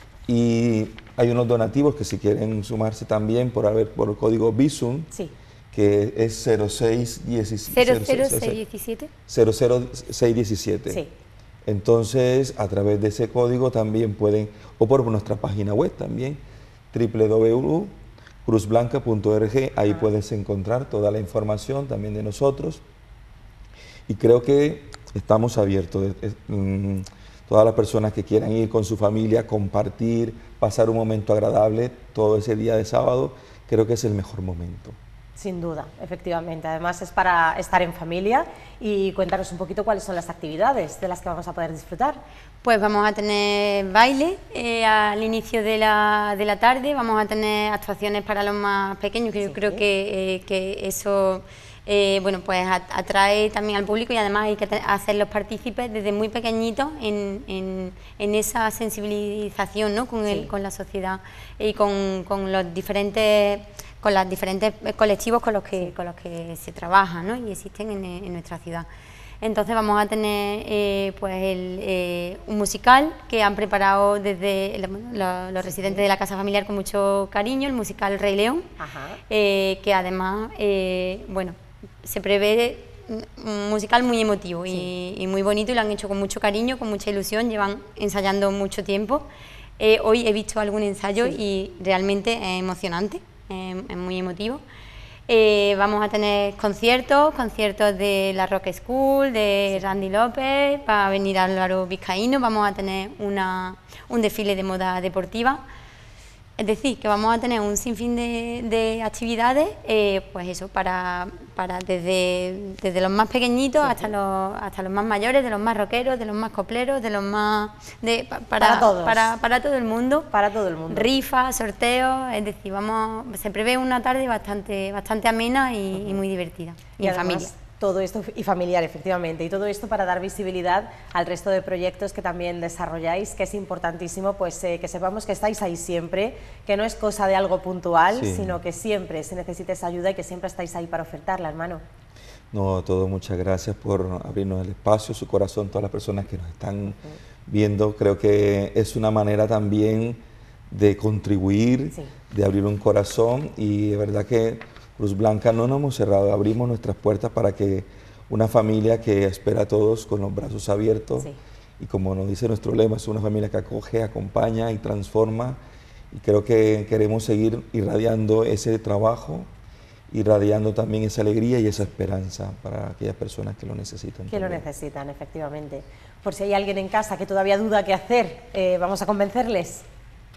y hay unos donativos que si quieren sumarse también por, haber, por el código Visum, sí, que es cero seis diecisiete. cero cero seis diecisiete. cero cero seis diecisiete. Sí. Entonces, a través de ese código también pueden, o por nuestra página web también, doble u doble u doble u punto cruz blanca punto org, ahí ah. puedes encontrar toda la información también de nosotros. Y creo que estamos abiertos, eh, eh, todas las personas que quieran ir con su familia, compartir, pasar un momento agradable todo ese día de sábado, creo que es el mejor momento. Sin duda, efectivamente. Además es para estar en familia. Y cuéntanos un poquito cuáles son las actividades de las que vamos a poder disfrutar. Pues vamos a tener baile eh, al inicio de la, de la tarde, vamos a tener actuaciones para los más pequeños, que sí, yo creo que, eh, que eso eh, bueno, pues atrae también al público, y además hay que hacerlos partícipes desde muy pequeñitos en, en, en esa sensibilización, ¿no?, con, el, sí, con la sociedad y con, con los diferentes... con los diferentes colectivos con los que, con los que se trabaja, ¿no?, y existen en, en nuestra ciudad. Entonces vamos a tener eh, pues el, eh, un musical que han preparado desde el, lo, los residentes de la Casa Familiar con mucho cariño, el musical Rey León, eh, que además eh, bueno, se prevé un musical muy emotivo, sí, y, y muy bonito, y lo han hecho con mucho cariño, con mucha ilusión, llevan ensayando mucho tiempo. Eh, hoy he visto algún ensayo, sí, y realmente es emocionante. Eh, es muy emotivo. Eh, vamos a tener conciertos, conciertos de la Rock School, de Randy López, va a venir Álvaro Vizcaíno, vamos a tener una, un desfile de moda deportiva. Es decir, que vamos a tener un sinfín de, de actividades, eh, pues eso, para, para desde, desde los más pequeñitos, sí, hasta los, hasta los más mayores, de los más rockeros, de los más copleros, de los más... De, para, para todos. Para, para todo el mundo. Para todo el mundo. Rifas, sorteos, es decir, vamos, se prevé una tarde bastante, bastante amena y, uh-huh, y muy divertida. Y, y en además, familia. Todo esto, y familiar, efectivamente, y todo esto para dar visibilidad al resto de proyectos que también desarrolláis, que es importantísimo, pues eh, que sepamos que estáis ahí siempre, que no es cosa de algo puntual, sí, sino que siempre se necesita esa ayuda y que siempre estáis ahí para ofertarla, hermano. No, todo, muchas gracias por abrirnos el espacio, su corazón, todas las personas que nos están viendo. Creo que es una manera también de contribuir, sí, de abrir un corazón, y de verdad que Cruz Blanca no nos hemos cerrado, abrimos nuestras puertas para que una familia que espera a todos con los brazos abiertos, sí, y como nos dice nuestro lema, es una familia que acoge, acompaña y transforma, y creo que queremos seguir irradiando ese trabajo, irradiando también esa alegría y esa esperanza para aquellas personas que lo necesitan. Que también lo necesitan, efectivamente. Por si hay alguien en casa que todavía duda qué hacer, eh, vamos a convencerles.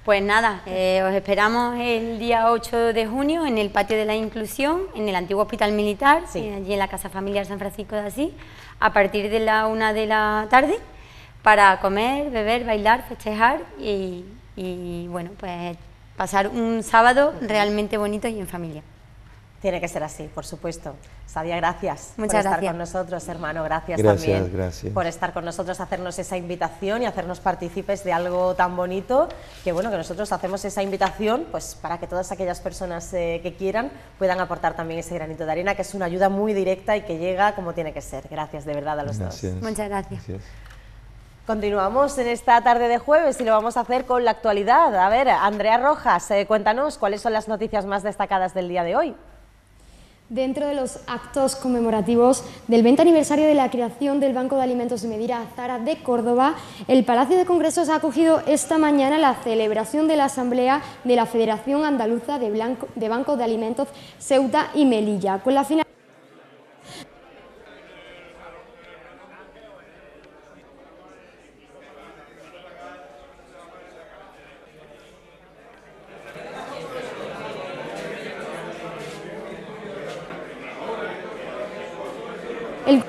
Pues nada, eh, os esperamos el día ocho de junio en el Patio de la Inclusión, en el antiguo Hospital Militar, sí. eh, allí en la Casa Familiar San Francisco de Asís, a partir de la una de la tarde, para comer, beber, bailar, festejar y, y bueno, pues pasar un sábado realmente bonito y en familia. Tiene que ser así, por supuesto. Sadia, gracias Muchas por gracias. estar con nosotros, hermano. Gracias, Gracias, también gracias. por estar con nosotros, hacernos esa invitación y hacernos partícipes de algo tan bonito, que bueno, que nosotros hacemos esa invitación pues para que todas aquellas personas eh, que quieran puedan aportar también ese granito de arena, que es una ayuda muy directa y que llega como tiene que ser. Gracias de verdad a los Gracias. dos. Muchas gracias. Gracias. Continuamos en esta tarde de jueves y lo vamos a hacer con la actualidad. A ver, Andrea Rojas, eh, cuéntanos cuáles son las noticias más destacadas del día de hoy. Dentro de los actos conmemorativos del veinte aniversario de la creación del Banco de Alimentos de Medina Zara de Córdoba, el Palacio de Congresos ha acogido esta mañana la celebración de la Asamblea de la Federación Andaluza de, Blanco, de Bancos de Alimentos Ceuta y Melilla, con la finalidad El...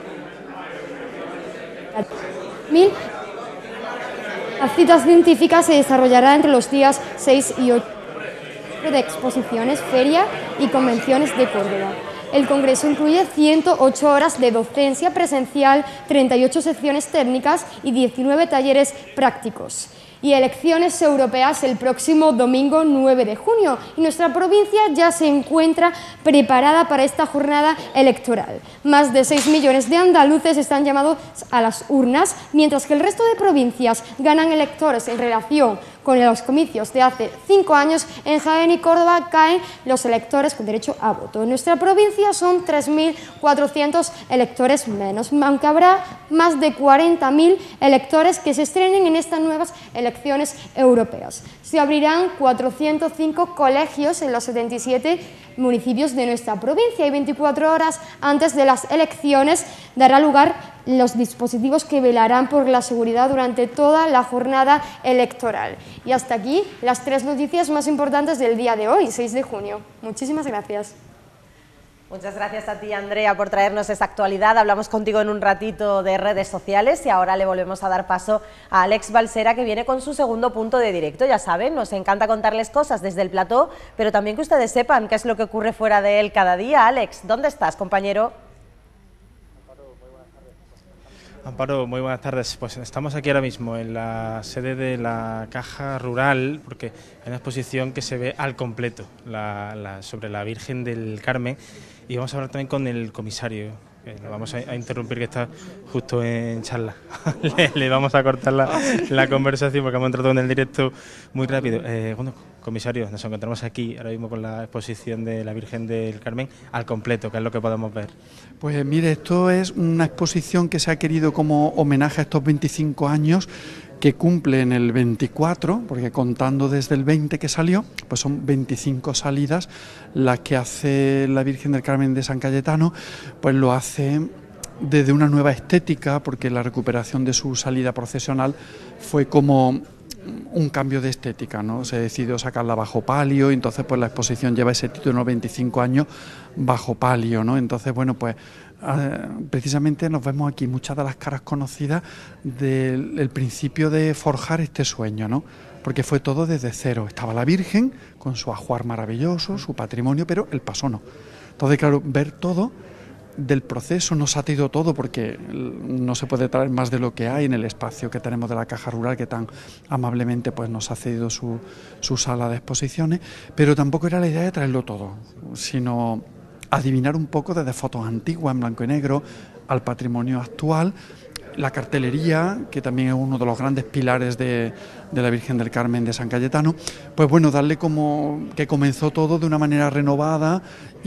La cita científica se desarrollará entre los días seis y ocho de exposiciones, feria y convenciones de Córdoba. El congreso incluye ciento ocho horas de docencia presencial, treinta y ocho secciones técnicas y diecinueve talleres prácticos. Y elecciones europeas el próximo domingo nueve de junio. Y nuestra provincia ya se encuentra preparada para esta jornada electoral. Más de seis millones de andaluces están llamados a las urnas, mientras que el resto de provincias ganan electores en relación con los comicios de hace cinco años. En Jaén y Córdoba caen los electores con derecho a voto. En nuestra provincia son tres mil cuatrocientos electores menos, aunque habrá más de cuarenta mil electores que se estrenen en estas nuevas elecciones europeas. Se abrirán cuatrocientos cinco colegios en los setenta y siete municipios de nuestra provincia y veinticuatro horas antes de las elecciones dará lugar los dispositivos que velarán por la seguridad durante toda la jornada electoral. Y hasta aquí las tres noticias más importantes del día de hoy, seis de junio. Muchísimas gracias. Muchas gracias a ti, Andrea, por traernos esa actualidad. Hablamos contigo en un ratito de redes sociales y ahora le volvemos a dar paso a Alex Balsera, que viene con su segundo punto de directo. Ya saben, nos encanta contarles cosas desde el plató, pero también que ustedes sepan qué es lo que ocurre fuera de él cada día. Alex, ¿dónde estás, compañero? Amparo, muy buenas tardes. Pues estamos aquí ahora mismo en la sede de la Caja Rural, porque hay una exposición que se ve al completo la, la, sobre la Virgen del Carmen, y vamos a hablar también con el comisario. Eh, lo vamos a, a interrumpir, que está justo en charla. le, le vamos a cortar la, la conversación porque hemos entrado en el directo muy rápido. Eh, bueno, comisario, nos encontramos aquí ahora mismo con la exposición de la Virgen del Carmen al completo, ¿qué es lo que podemos ver? Pues mire, esto es una exposición que se ha querido como homenaje a estos veinticinco años que cumple en el veinticuatro, porque contando desde el veinte que salió, pues son veinticinco salidas las que hace la Virgen del Carmen de San Cayetano, pues lo hace desde una nueva estética, porque la recuperación de su salida procesional fue como un cambio de estética, ¿no? Se decidió sacarla bajo palio, y entonces pues la exposición lleva ese título, veinticinco años bajo palio, ¿no? Entonces, bueno, pues Uh, precisamente nos vemos aquí muchas de las caras conocidas del el principio de forjar este sueño, ¿no? Porque fue todo desde cero. Estaba la Virgen con su ajuar maravilloso, su patrimonio, pero el paso no. Entonces, claro, ver todo del proceso, no se ha traído todo porque no se puede traer más de lo que hay en el espacio que tenemos de la Caja Rural, que tan amablemente pues nos ha cedido su, su sala de exposiciones, pero tampoco era la idea de traerlo todo, sino adivinar un poco desde fotos antiguas en blanco y negro al patrimonio actual, la cartelería, que también es uno de los grandes pilares de, de la Virgen del Carmen de San Cayetano, pues bueno, darle como que comenzó todo de una manera renovada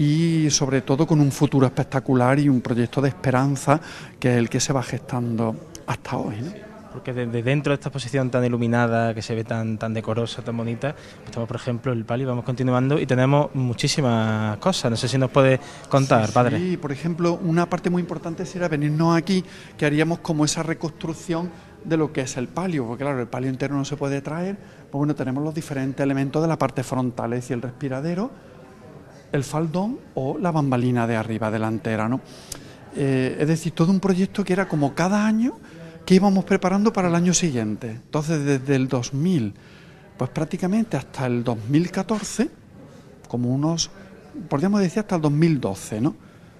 y sobre todo con un futuro espectacular y un proyecto de esperanza que es el que se va gestando hasta hoy, ¿no? Porque desde dentro de esta exposición tan iluminada, que se ve tan tan decorosa, tan bonita, estamos, por ejemplo, el palio, vamos continuando y tenemos muchísimas cosas. No sé si nos puede contar, sí, padre. Sí, por ejemplo, una parte muy importante sería venirnos aquí, que haríamos como esa reconstrucción de lo que es el palio, porque claro, el palio entero no se puede traer, pues bueno, tenemos los diferentes elementos de la parte frontal, es decir, el respiradero, el faldón o la bambalina de arriba delantera, ¿no? Eh, es decir, todo un proyecto que era como cada año que íbamos preparando para el año siguiente. Entonces, desde el dos mil, pues prácticamente hasta el dos mil catorce, como unos, podríamos decir hasta el dos mil doce, ¿no?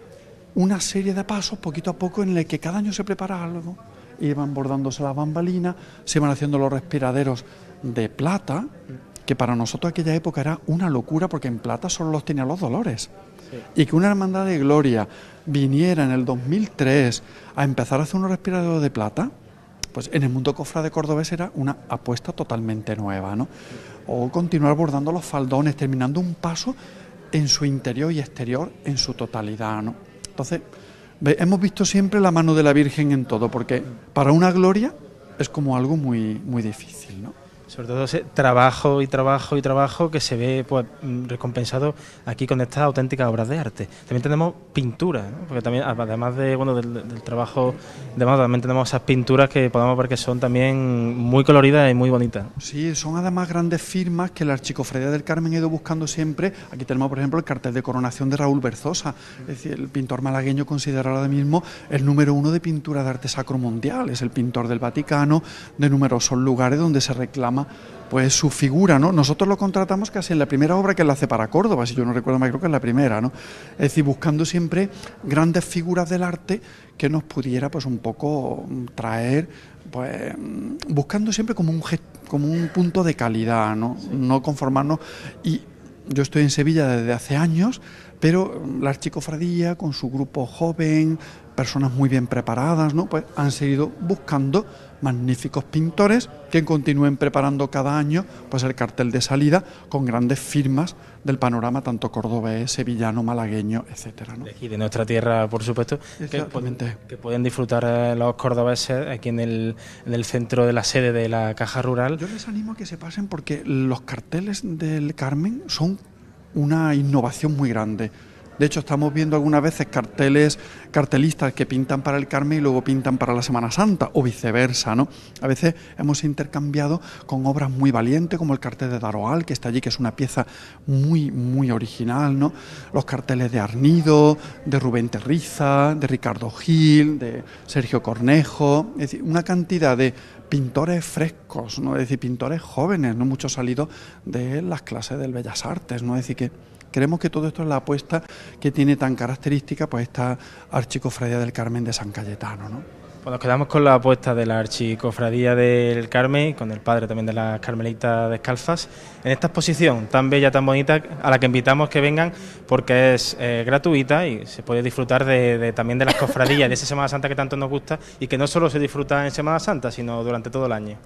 Una serie de pasos poquito a poco en el que cada año se prepara algo. Iban bordándose las bambalinas, se iban haciendo los respiraderos de plata, que para nosotros aquella época era una locura porque en plata solo los tenían los Dolores. Sí. Y que una hermandad de Gloria viniera en el dos mil tres a empezar a hacer unos respiraderos de plata, pues en el mundo cofrade cordobés era una apuesta totalmente nueva, ¿no? O continuar bordando los faldones, terminando un paso en su interior y exterior en su totalidad, ¿no? Entonces, hemos visto siempre la mano de la Virgen en todo, porque para una gloria es como algo muy, muy difícil, ¿no? Sobre todo ese trabajo y trabajo y trabajo que se ve pues recompensado aquí con estas auténticas obras de arte. También tenemos pinturas, ¿no? Porque también, además de bueno del, del trabajo de mano, también tenemos esas pinturas que podemos ver que son también muy coloridas y muy bonitas. Sí, son además grandes firmas que la Archicofradía del Carmen ha ido buscando siempre. Aquí tenemos, por ejemplo, el cartel de coronación de Raúl Berzosa, es decir, el pintor malagueño considerado ahora mismo el número uno de pintura de arte sacro mundial, es el pintor del Vaticano, de numerosos lugares donde se reclama pues su figura, ¿no? Nosotros lo contratamos casi en la primera obra que él hace para Córdoba, si yo no recuerdo mal, creo que es la primera, ¿no? Es decir, buscando siempre grandes figuras del arte que nos pudiera pues un poco traer, pues buscando siempre como un como un punto de calidad, ¿no? No conformarnos. Y yo estoy en Sevilla desde hace años, pero la Archicofradía con su grupo joven, personas muy bien preparadas, ¿no? Pues han seguido buscando magníficos pintores que continúen preparando cada año pues el cartel de salida con grandes firmas del panorama tanto cordobés, sevillano, malagueño, etcétera, ¿no? De aquí, de nuestra tierra, por supuesto, que pueden, que pueden disfrutar eh, los cordobeses aquí en el, en el centro de la sede de la Caja Rural. Yo les animo a que se pasen porque los carteles del Carmen son una innovación muy grande. De hecho, estamos viendo algunas veces carteles, cartelistas que pintan para el Carmen y luego pintan para la Semana Santa, o viceversa, ¿no? A veces hemos intercambiado con obras muy valientes, como el cartel de Daroal, que está allí, que es una pieza muy, muy original, ¿no? Los carteles de Arnido, de Rubén Terriza, de Ricardo Gil, de Sergio Cornejo, es decir, una cantidad de pintores frescos, ¿no? Es decir, pintores jóvenes, no muchos salidos de las clases del Bellas Artes, ¿no? Es decir, que creemos que todo esto es la apuesta que tiene tan característica pues esta Archicofradía del Carmen de San Cayetano, ¿no? Pues nos quedamos con la apuesta de la Archicofradía del Carmen, con el padre también de las Carmelitas Descalzas, en esta exposición tan bella, tan bonita, a la que invitamos que vengan porque es eh, gratuita y se puede disfrutar de, de, también de las cofradías, de esa Semana Santa que tanto nos gusta y que no solo se disfruta en Semana Santa, sino durante todo el año.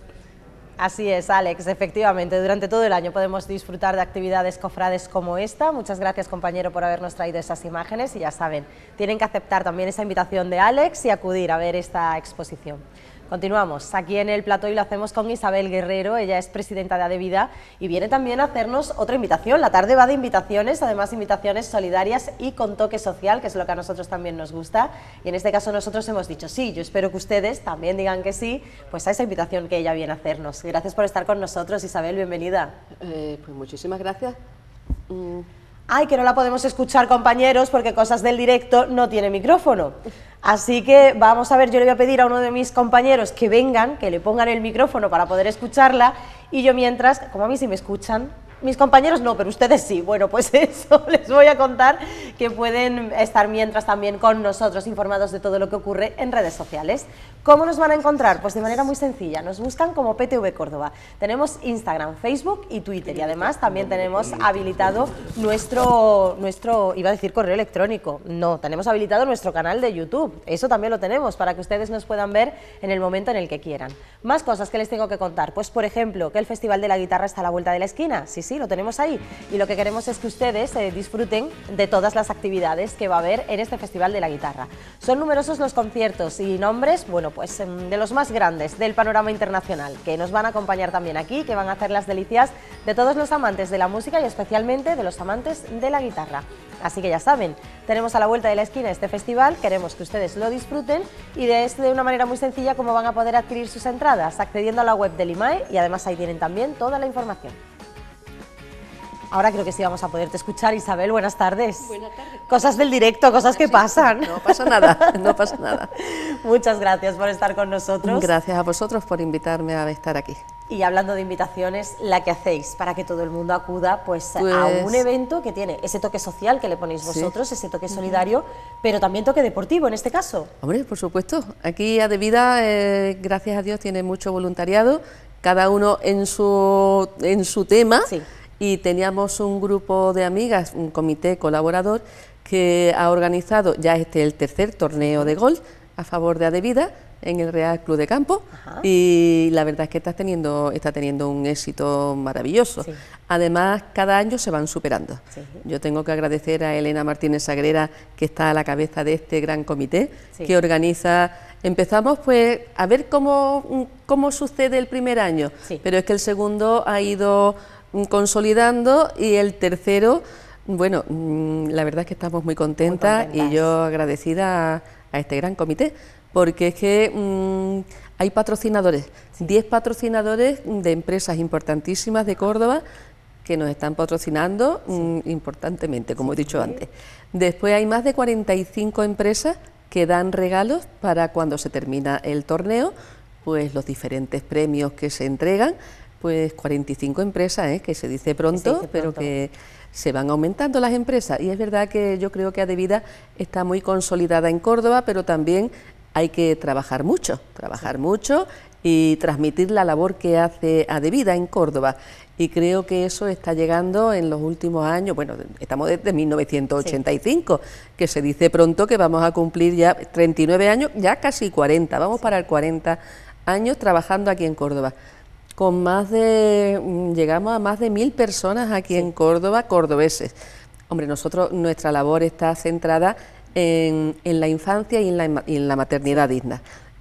Así es, Alex, efectivamente, durante todo el año podemos disfrutar de actividades cofrades como esta. Muchas gracias, compañero, por habernos traído esas imágenes y ya saben, tienen que aceptar también esa invitación de Alex y acudir a ver esta exposición. Continuamos aquí en el plató y lo hacemos con Isabel Guerrero, ella es presidenta de Adevida y viene también a hacernos otra invitación. La tarde va de invitaciones, además invitaciones solidarias y con toque social, que es lo que a nosotros también nos gusta, y en este caso nosotros hemos dicho sí. Yo espero que ustedes también digan que sí, pues a esa invitación que ella viene a hacernos. Gracias por estar con nosotros, Isabel, bienvenida. Eh, pues muchísimas gracias. Mm. Ay, que no la podemos escuchar, compañeros, porque Cosas del Directo no tiene micrófono. Así que vamos a ver, yo le voy a pedir a uno de mis compañeros que vengan, que le pongan el micrófono para poder escucharla, y yo mientras, como a mí sí me escuchan, mis compañeros no, pero ustedes sí. Bueno, pues eso les voy a contar, que pueden estar mientras también con nosotros informados de todo lo que ocurre en redes sociales. ¿Cómo nos van a encontrar? Pues de manera muy sencilla, nos buscan como P T V Córdoba. Tenemos Instagram, Facebook y Twitter, y además también tenemos habilitado nuestro, nuestro, iba a decir correo electrónico, no, tenemos habilitado nuestro canal de YouTube, eso también lo tenemos, para que ustedes nos puedan ver en el momento en el que quieran. Más cosas que les tengo que contar, pues por ejemplo, que el Festival de la Guitarra está a la vuelta de la esquina, sí, sí, lo tenemos ahí, y lo que queremos es que ustedes eh, disfruten de todas las actividades que va a haber en este Festival de la Guitarra. Son numerosos los conciertos y nombres, bueno, pues de los más grandes del panorama internacional, que nos van a acompañar también aquí, que van a hacer las delicias de todos los amantes de la música y especialmente de los amantes de la guitarra. Así que ya saben, tenemos a la vuelta de la esquina este festival, queremos que ustedes lo disfruten y de, de una manera muy sencilla cómo van a poder adquirir sus entradas, accediendo a la web del I M A E y además ahí tienen también toda la información. Ahora creo que sí vamos a poderte escuchar, Isabel, buenas tardes. Buenas tardes. Cosas del directo, cosas que Sí, pasan. No pasa nada, no pasa nada. Muchas gracias por estar con nosotros. Gracias a vosotros por invitarme a estar aquí. Y hablando de invitaciones, la que hacéis para que todo el mundo acuda pues, Pues, a un evento que tiene ese toque social que le ponéis Sí. vosotros, ese toque solidario, pero también toque deportivo en este caso. Hombre, por supuesto, aquí Adevida, eh, gracias a Dios, tiene mucho voluntariado, cada uno en su, en su tema, Sí. y teníamos un grupo de amigas, un comité colaborador, que ha organizado ya este el tercer torneo de golf a favor de Adevida en el Real Club de Campo. Ajá. Y la verdad es que está teniendo, está teniendo un éxito maravilloso. Sí. Además, cada año se van superando. Sí. Yo tengo que agradecer a Elena Martínez Sagrera, que está a la cabeza de este gran comité, Sí. que organiza. Empezamos pues a ver cómo, cómo sucede el primer año, Sí. pero es que el segundo ha ido mm, consolidando y el tercero, bueno, mm, la verdad es que estamos muy contentas, contentas. y yo agradecida a, a este gran comité, porque es que mm, hay patrocinadores, diez patrocinadores de empresas importantísimas de Córdoba que nos están patrocinando mm, importantemente, como he dicho antes. Después hay más de cuarenta y cinco empresas que dan regalos para cuando se termina el torneo, pues los diferentes premios que se entregan, pues cuarenta y cinco empresas, ¿eh? que se dice pronto, dice pero pronto. que se van aumentando las empresas. Y es verdad que yo creo que Adevida está muy consolidada en Córdoba, pero también hay que trabajar mucho, trabajar mucho y transmitir la labor que hace Adevida en Córdoba. Y creo que eso está llegando en los últimos años, bueno, estamos desde mil novecientos ochenta y cinco, sí. que se dice pronto que vamos a cumplir ya treinta y nueve años, ya casi cuarenta, vamos sí. para el cuarenta años trabajando aquí en Córdoba. Con más de, llegamos a más de mil personas aquí sí. en Córdoba, cordobeses. Hombre, nosotros, nuestra labor está centrada en, en la infancia y en la, y en la maternidad digna.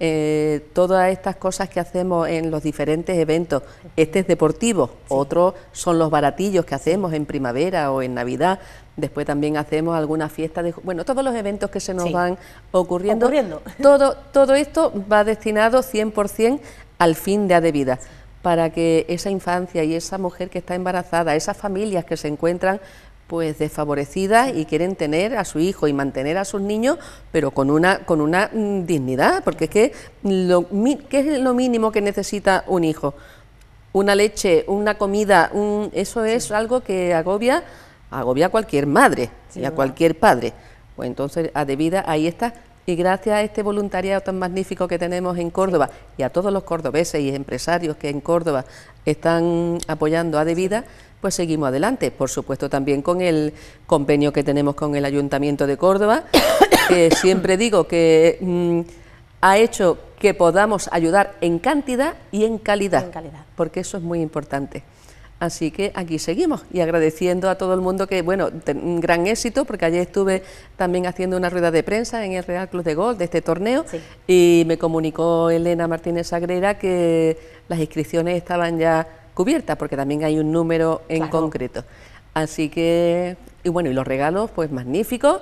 Eh, todas estas cosas que hacemos en los diferentes eventos, este es deportivo, sí. otros son los baratillos que hacemos en primavera o en Navidad, después también hacemos algunas fiestas, de, bueno, todos los eventos que se nos sí. van ocurriendo, ocurriendo. Todo, todo esto va destinado cien por cien al fin de Adevida, sí. para que esa infancia y esa mujer que está embarazada, esas familias que se encuentran pues desfavorecidas y quieren tener a su hijo y mantener a sus niños, pero con una con una mm, dignidad, porque es que lo, mi, ¿qué es lo mínimo que necesita un hijo? Una leche, una comida, un, eso es sí. algo que agobia, agobia a cualquier madre sí, y a cualquier padre. Pues entonces, Adevida, ahí está. Y gracias a este voluntariado tan magnífico que tenemos en Córdoba sí. y a todos los cordobeses y empresarios que en Córdoba están apoyando a Adevida, pues seguimos adelante. Por supuesto también con el convenio que tenemos con el Ayuntamiento de Córdoba, que siempre digo que mmm, ha hecho que podamos ayudar en cantidad y en calidad, en calidad, porque eso es muy importante. Así que aquí seguimos y agradeciendo a todo el mundo que, bueno, un gran éxito, porque ayer estuve también haciendo una rueda de prensa en el Real Club de Golf de este torneo sí. y me comunicó Elena Martínez Sagrera que las inscripciones estaban ya cubiertas, porque también hay un número en claro. concreto. Así que, y bueno, y los regalos, pues magníficos.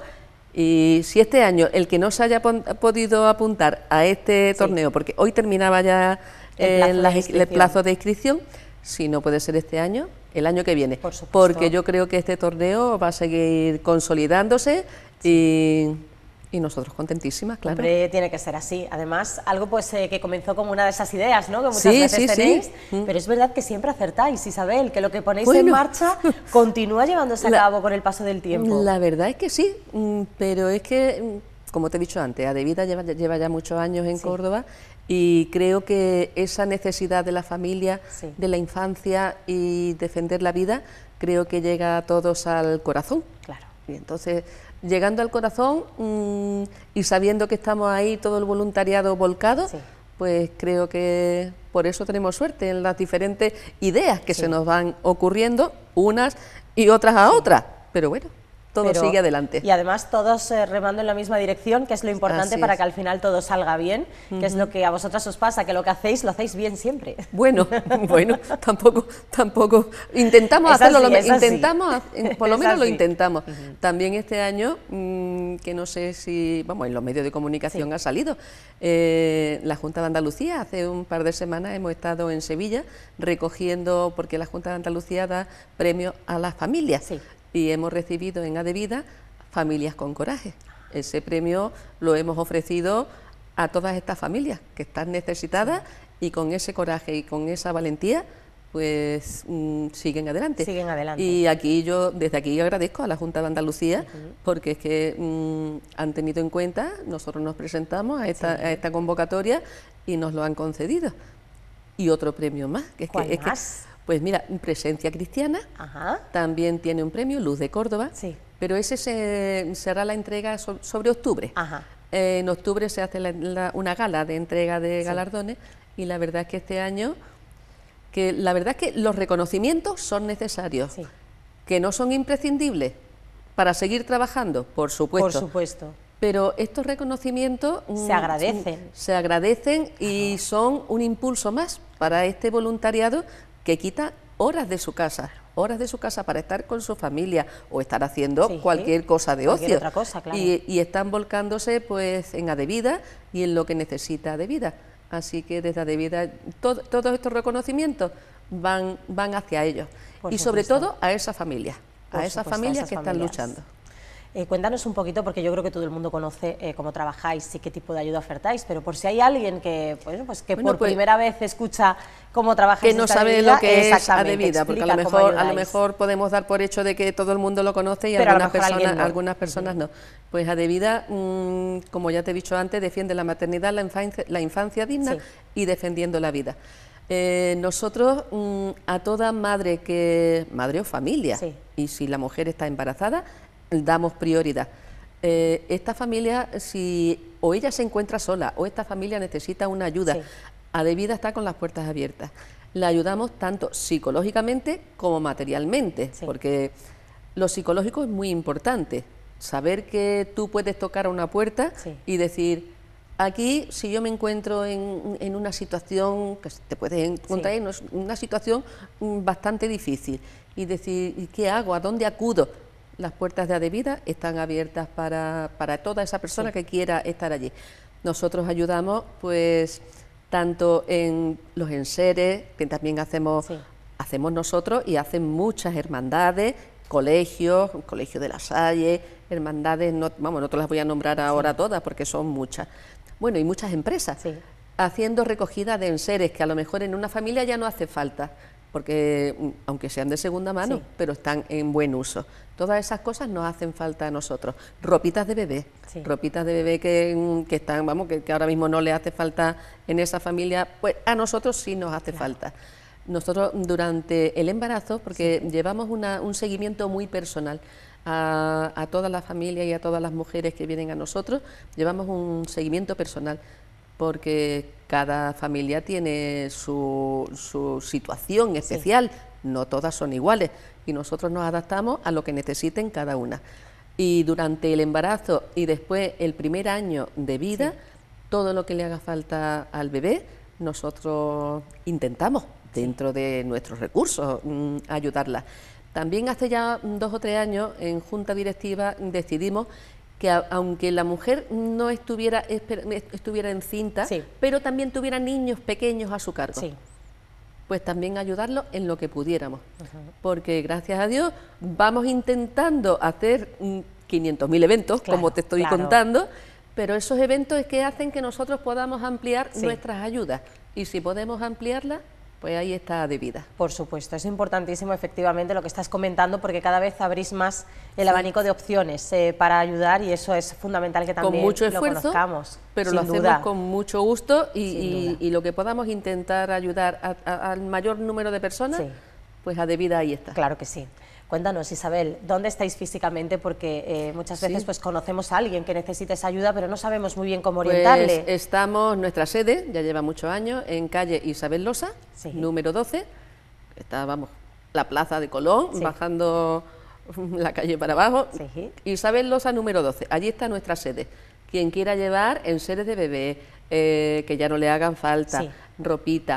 Y si este año el que no se haya podido apuntar a este sí. torneo, porque hoy terminaba ya el plazo, la, de el plazo de inscripción, si no puede ser este año, el año que viene, Por supuesto. porque yo creo que este torneo va a seguir consolidándose sí. y, y nosotros contentísimas, claro. Hombre, tiene que ser así. Además, algo pues eh, que comenzó como una de esas ideas, ¿no? Que muchas sí, veces sí, tenéis, sí. pero es verdad que siempre acertáis, Isabel, que lo que ponéis bueno. en marcha continúa llevándose la, a cabo con el paso del tiempo. La verdad es que sí, pero es que, como te he dicho antes, Adevida lleva, lleva ya muchos años en sí. Córdoba. Y creo que esa necesidad de la familia, sí. de la infancia y defender la vida, creo que llega a todos al corazón. Claro. Y entonces, llegando al corazón mmm, y sabiendo que estamos ahí, todo el voluntariado volcado, sí. pues creo que por eso tenemos suerte en las diferentes ideas que sí. se nos van ocurriendo, unas y otras a sí. otras. Pero bueno. todo pero, sigue adelante. Y además todos eh, remando en la misma dirección, que es lo importante Así para es. que al final todo salga bien, Uh-huh. que es lo que a vosotras os pasa, que lo que hacéis lo hacéis bien siempre. Bueno, bueno, tampoco, tampoco, intentamos Es hacerlo, así, lo, es así. intentamos, por lo Es menos lo así. intentamos. Uh-huh. También este año, mmm, que no sé si, vamos, en los medios de comunicación Sí. ha salido, eh, la Junta de Andalucía, hace un par de semanas hemos estado en Sevilla recogiendo, porque la Junta de Andalucía da premios a las familias, Sí. y hemos recibido en Adevida Familias con Coraje. Ese premio lo hemos ofrecido a todas estas familias que están necesitadas y con ese coraje y con esa valentía pues mm, siguen adelante. Siguen adelante. Y aquí yo, desde aquí agradezco a la Junta de Andalucía Uh-huh. porque es que mm, han tenido en cuenta, nosotros nos presentamos a esta, Sí. a esta convocatoria y nos lo han concedido. Y otro premio más. Que es ¿Cuál que, es que- más? pues mira, Presencia Cristiana Ajá. también tiene un premio, Luz de Córdoba, Sí. pero ese se, será la entrega so- sobre octubre. Ajá. Eh, en octubre se hace la- la- una gala de entrega de Sí. galardones y la verdad es que este año, que la verdad es que los reconocimientos son necesarios, Sí. que no son imprescindibles para seguir trabajando, por supuesto. Por supuesto. Pero estos reconocimientos Se mm, agradecen. se agradecen y son un impulso más para este voluntariado que quita horas de su casa, horas de su casa para estar con su familia o estar haciendo Sí, cualquier cosa de cualquier ocio. otra cosa, claro. y, y están volcándose pues en Adevida y en lo que necesita Adevida. Así que desde Adevida to- todos estos reconocimientos van, van hacia ellos. Por Y sobre supuesto. todo a esas familias, Por a esas supuesto, a familias esas que están familias. luchando. Eh, cuéntanos un poquito, porque yo creo que todo el mundo conoce eh, cómo trabajáis y qué tipo de ayuda ofertáis, pero por si hay alguien que, bueno, pues que Bueno, por pues, primera vez escucha cómo trabajáis Que no esta sabe Adevida, lo que es exactamente, Adevida, porque a lo explica cómo mejor a lo ayudáis. mejor podemos dar por hecho de que todo el mundo lo conoce y Pero a lo algunas mejor alguien personas, no. algunas personas no. Pues Adevida, mmm, como ya te he dicho antes, defiende la maternidad, la infancia, la infancia digna Sí. y defendiendo la vida. Eh, nosotros mmm, a toda madre que madre o familia, Sí. y si la mujer está embarazada, damos prioridad. Eh, esta familia, si o ella se encuentra sola o esta familia necesita una ayuda, Sí. Adevida está con las puertas abiertas. La ayudamos tanto psicológicamente como materialmente, Sí. porque lo psicológico es muy importante. Saber que tú puedes tocar a una puerta Sí. y decir, aquí si yo me encuentro en, en una situación que te puedes encontrar Sí. en una situación mm, bastante difícil y decir, ¿y qué hago? ¿A dónde acudo? Las puertas de Adevida están abiertas para, para toda esa persona Sí. que quiera estar allí. Nosotros ayudamos, pues, tanto en los enseres, que también hacemos, Sí. hacemos nosotros, y hacen muchas hermandades, colegios, Colegio de la Salle, hermandades, no, vamos, no te las voy a nombrar ahora todas porque son muchas. Bueno, y muchas empresas, Sí. haciendo recogida de enseres, que a lo mejor en una familia ya no hace falta, porque mm, aunque sean de segunda mano, Sí. pero están en buen uso. Todas esas cosas nos hacen falta a nosotros. Ropitas de bebé, Sí. ropitas de bebé que, mm, que están, vamos, que, que ahora mismo no le hace falta en esa familia, pues a nosotros sí nos hace falta. Nosotros durante el embarazo, porque llevamos una- un seguimiento muy personal a, a toda la familia y a todas las mujeres que vienen a nosotros, llevamos un seguimiento personal, porque cada familia tiene su, su situación especial, no todas son iguales, y nosotros nos adaptamos a lo que necesiten cada una. Y durante el embarazo y después el primer año de vida, Sí. todo lo que le haga falta al bebé, nosotros intentamos, dentro de nuestros recursos, mm, ayudarla. También hace ya dos o tres años, en Junta Directiva, decidimos que a- aunque la mujer no estuviera, esper- estuviera encinta, Sí. pero también tuviera niños pequeños a su cargo, Sí. pues también ayudarlos en lo que pudiéramos. Porque gracias a Dios vamos intentando hacer mm, quinientos mil eventos, Claro, como te estoy claro. contando, pero esos eventos es que hacen que nosotros podamos ampliar Sí. nuestras ayudas. Y si podemos ampliarlas, pues ahí está Adevida. Por supuesto, es importantísimo efectivamente lo que estás comentando, porque cada vez abrís más el abanico de opciones eh, para ayudar, y eso es fundamental que Con también mucho lo esfuerzo, conozcamos. pero sin lo hacemos duda. con mucho gusto y, Sin y- duda. y lo que podamos intentar ayudar a- a- al mayor número de personas, Sí. pues Adevida ahí está. Claro que sí. Cuéntanos, Isabel, ¿dónde estáis físicamente? Porque eh, muchas veces Sí. pues conocemos a alguien que necesita esa ayuda, pero no sabemos muy bien cómo Pues orientarle. estamos, nuestra sede, ya lleva muchos años, en calle Isabel Losa, Sí. número doce, está, vamos, la plaza de Colón, Sí. bajando la calle para abajo, Sí. Isabel Loza número doce, allí está nuestra sede. Quien quiera llevar en seres de bebé, eh, que ya no le hagan falta, Sí. ropita,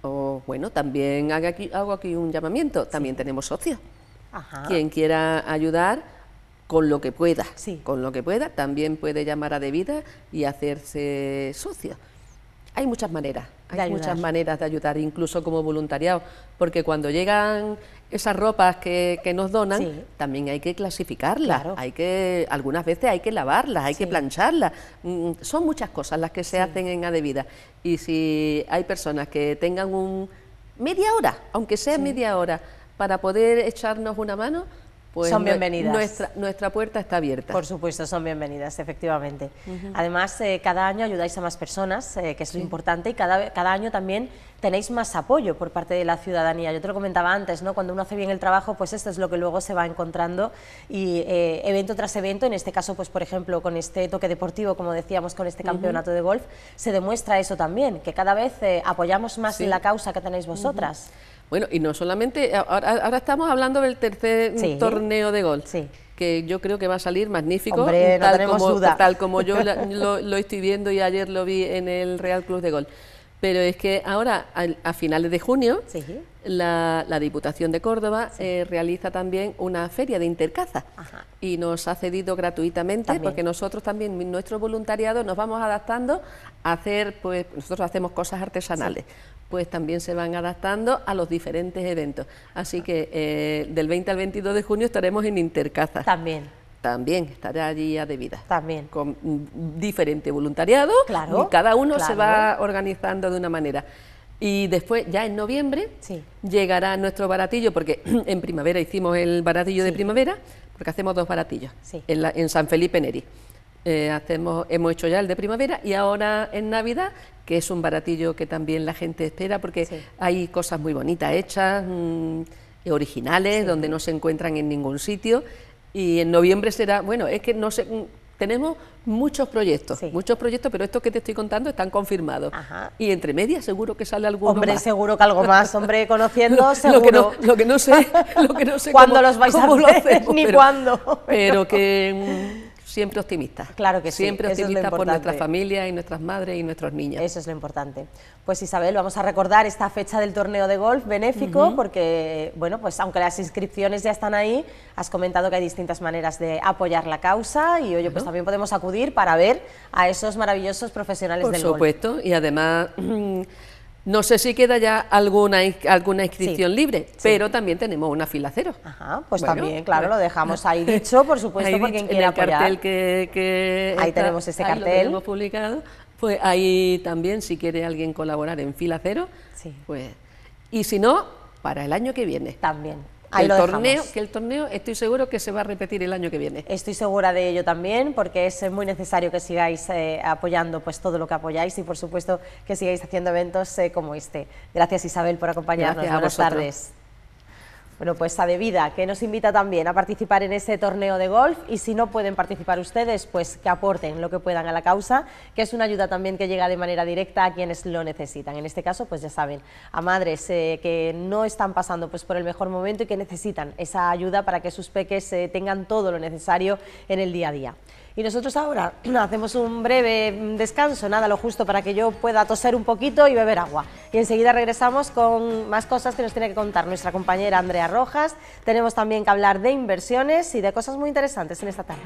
o bueno, también haga aquí, hago aquí un llamamiento, también tenemos socios. Ajá. Quien quiera ayudar con lo que pueda, Sí. con lo que pueda, también puede llamar a Devida y hacerse socio. Hay muchas maneras, De hay ayudar. muchas maneras de ayudar, incluso como voluntariado, porque cuando llegan esas ropas que, que nos donan, Sí. también hay que clasificarlas, Claro. hay que, algunas veces hay que lavarlas, hay Sí. que plancharlas, mm, son muchas cosas las que se hacen en Adevida, y si hay personas que tengan un media hora, aunque sea media hora, para poder echarnos una mano, pues Son nue- bienvenidas. Nuestra, nuestra puerta está abierta. Por supuesto, son bienvenidas, efectivamente. Además, eh, cada año ayudáis a más personas, eh, que es lo importante, y cada, cada año también tenéis más apoyo por parte de la ciudadanía. Yo te lo comentaba antes, ¿no? Cuando uno hace bien el trabajo, pues esto es lo que luego se va encontrando, y eh, evento tras evento, en este caso, pues por ejemplo, con este toque deportivo, como decíamos, con este campeonato de golf, se demuestra eso también, que cada vez eh, apoyamos más Sí. la causa que tenéis vosotras. Bueno, y no solamente, ahora, ahora estamos hablando del tercer Sí. torneo de golf, Sí. que yo creo que va a salir magnífico, Hombre, no tal, tenemos como, duda. tal como yo la- lo, lo estoy viendo y ayer lo vi en el Real Club de Golf. Pero es que ahora, al- a, finales de junio, Sí. la, la Diputación de Córdoba eh, realiza también una feria de intercaza Ajá. y nos ha cedido gratuitamente, También. porque nosotros también, en nuestro voluntariado, nos vamos adaptando a hacer, pues nosotros hacemos cosas artesanales, pues también se van adaptando a los diferentes eventos. Así que eh, del veinte al veintidós de junio estaremos en intercaza. También, También estará allí a Devida. también. Con mm, diferente voluntariado, Claro, y cada uno se claro. va organizando de una manera. Y después, ya en noviembre, Sí. llegará nuestro baratillo, porque en primavera hicimos el baratillo de Sí. primavera, porque hacemos dos baratillos, Sí. en, la- en San Felipe Neri. Eh, hacemos, hemos hecho ya el de primavera y ahora en Navidad, que es un baratillo que también la gente espera, porque Sí. hay cosas muy bonitas hechas, mm, originales, Sí. donde no se encuentran en ningún sitio. Y en noviembre será, bueno, es que no sé, mm, tenemos muchos proyectos, Sí. muchos proyectos, pero estos que te estoy contando están confirmados. Ajá. Y entre medias seguro que sale alguno Hombre, más. seguro que algo más, hombre, conociendo, Lo seguro. que no, lo que no sé, lo que no sé ¿Cuándo cómo- los vais a cómo lo hacer? hacemos, Ni pero- cuándo. Pero que mm, siempre optimistas. Claro que sí, Siempre eso es lo optimistas por importante. nuestras familias y nuestras madres y nuestros niños. Eso es lo importante. Pues Isabel, vamos a recordar esta fecha del torneo de golf benéfico, porque, bueno, pues aunque las inscripciones ya están ahí, has comentado que hay distintas maneras de apoyar la causa y, oye, pues también podemos acudir para ver a esos maravillosos profesionales Por del golf. supuesto, y además, mm, no sé si queda ya alguna, ins- alguna inscripción Sí, libre, sí. pero también tenemos una fila cero. Ajá, pues Bueno, también, claro, pues- lo dejamos ahí dicho, por supuesto, Ahí por dicho, quien en quiera el apoyar. cartel que, que Ahí está- tenemos ese ahí lo cartel. tenemos publicado, pues ahí también, si quiere alguien colaborar en fila cero, Sí. pues, y si no, para el año que viene. También. Que Ahí el lo torneo, dejamos. que el torneo estoy seguro que se va a repetir el año que viene. Estoy segura de ello también, porque es eh, muy necesario que sigáis eh, apoyando pues todo lo que apoyáis y, por supuesto, que sigáis haciendo eventos eh, como este. Gracias, Isabel, por acompañarnos. Gracias a Buenas vosotros. tardes. Bueno, pues a Devida, que nos invita también a participar en ese torneo de golf, y si no pueden participar ustedes, pues que aporten lo que puedan a la causa, que es una ayuda también que llega de manera directa a quienes lo necesitan. En este caso, pues ya saben, a madres eh, que no están pasando pues por el mejor momento y que necesitan esa ayuda para que sus peques eh, tengan todo lo necesario en el día a día. Y nosotros ahora hacemos un breve mm, descanso, nada, lo justo para que yo pueda toser un poquito y beber agua. Y enseguida regresamos con más cosas que nos tiene que contar nuestra compañera Andrea Rojas. Tenemos también que hablar de inversiones y de cosas muy interesantes en esta tarde.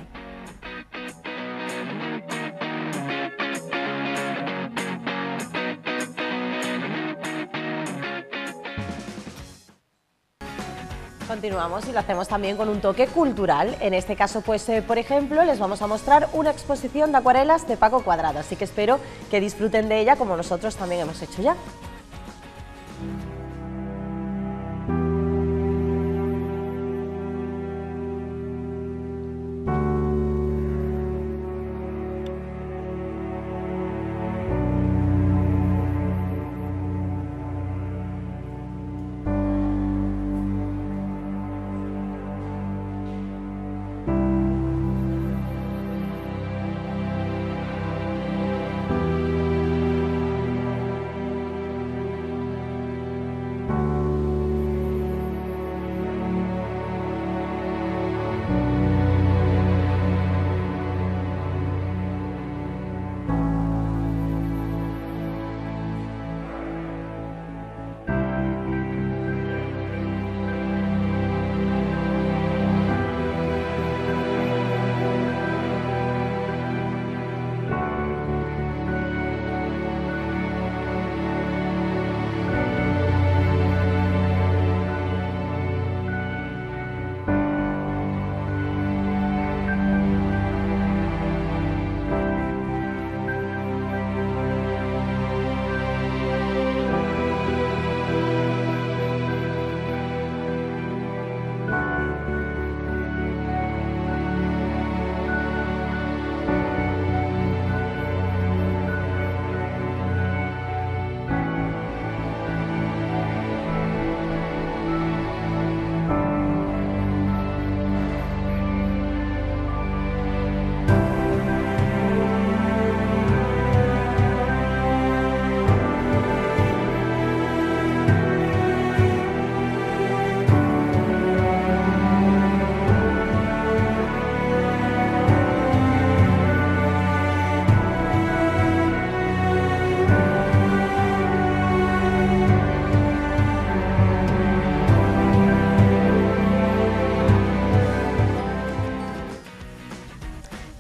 Continuamos y lo hacemos también con un toque cultural. En este caso, pues, eh, por ejemplo, les vamos a mostrar una exposición de acuarelas de Paco Cuadrado, así que espero que disfruten de ella como nosotros también hemos hecho ya.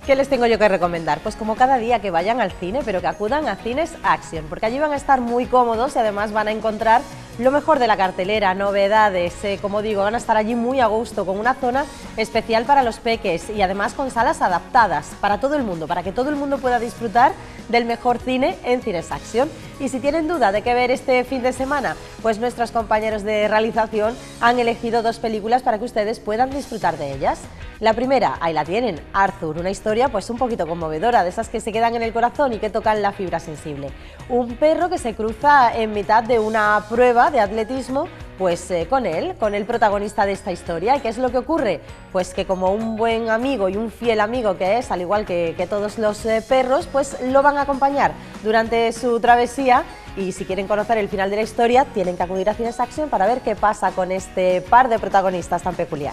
¿Qué les tengo yo que recomendar? Pues como cada día que vayan al cine, pero que acudan a Cines Action, porque allí van a estar muy cómodos y además van a encontrar lo mejor de la cartelera, novedades, eh, como digo, van a estar allí muy a gusto, con una zona especial para los peques y además con salas adaptadas para todo el mundo, para que todo el mundo pueda disfrutar del mejor cine en Cines Action. Y si tienen duda de qué ver este fin de semana, pues nuestros compañeros de realización han elegido dos películas para que ustedes puedan disfrutar de ellas. La primera, ahí la tienen, Arthur, una historia pues un poquito conmovedora, de esas que se quedan en el corazón y que tocan la fibra sensible. Un perro que se cruza en mitad de una prueba de atletismo, pues eh, con él, con el protagonista de esta historia. ¿Y qué es lo que ocurre? Pues que como un buen amigo y un fiel amigo que es, al igual que, que todos los eh, perros, pues lo van a acompañar durante su travesía. Y si quieren conocer el final de la historia, tienen que acudir a Cines Action para ver qué pasa con este par de protagonistas tan peculiar.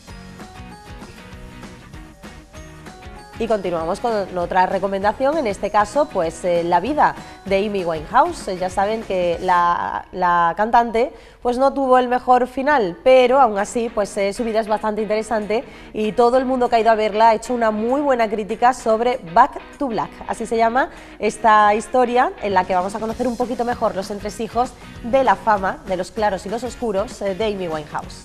Y continuamos con otra recomendación, en este caso, pues eh, la vida de Amy Winehouse. Ya saben que la, la cantante pues no tuvo el mejor final, pero aún así pues eh, su vida es bastante interesante y todo el mundo que ha ido a verla ha hecho una muy buena crítica sobre Back to Black. Así se llama esta historia en la que vamos a conocer un poquito mejor los entresijos de la fama, de los claros y los oscuros eh, de Amy Winehouse.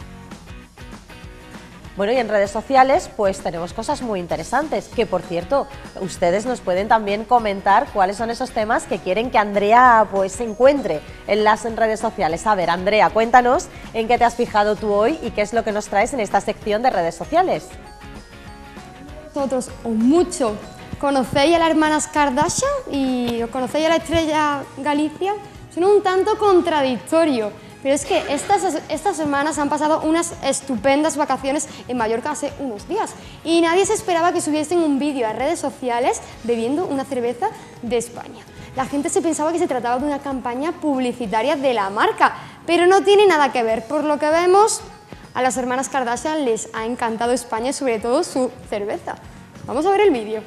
Bueno, y en redes sociales pues tenemos cosas muy interesantes, que por cierto, ustedes nos pueden también comentar cuáles son esos temas que quieren que Andrea pues se encuentre en las redes sociales. A ver, Andrea, cuéntanos en qué te has fijado tú hoy y qué es lo que nos traes en esta sección de redes sociales. Vosotros, o mucho, conocéis a las hermanas Kardashian y os conocéis a la estrella Galicia, son un tanto contradictorio. Pero es que estas, estas semanas han pasado unas estupendas vacaciones en Mallorca hace unos días y nadie se esperaba que subiesen un vídeo a redes sociales bebiendo una cerveza de España. La gente se pensaba que se trataba de una campaña publicitaria de la marca, pero no tiene nada que ver. Por lo que vemos, a las hermanas Kardashian les ha encantado España y sobre todo su cerveza. Vamos a ver el vídeo.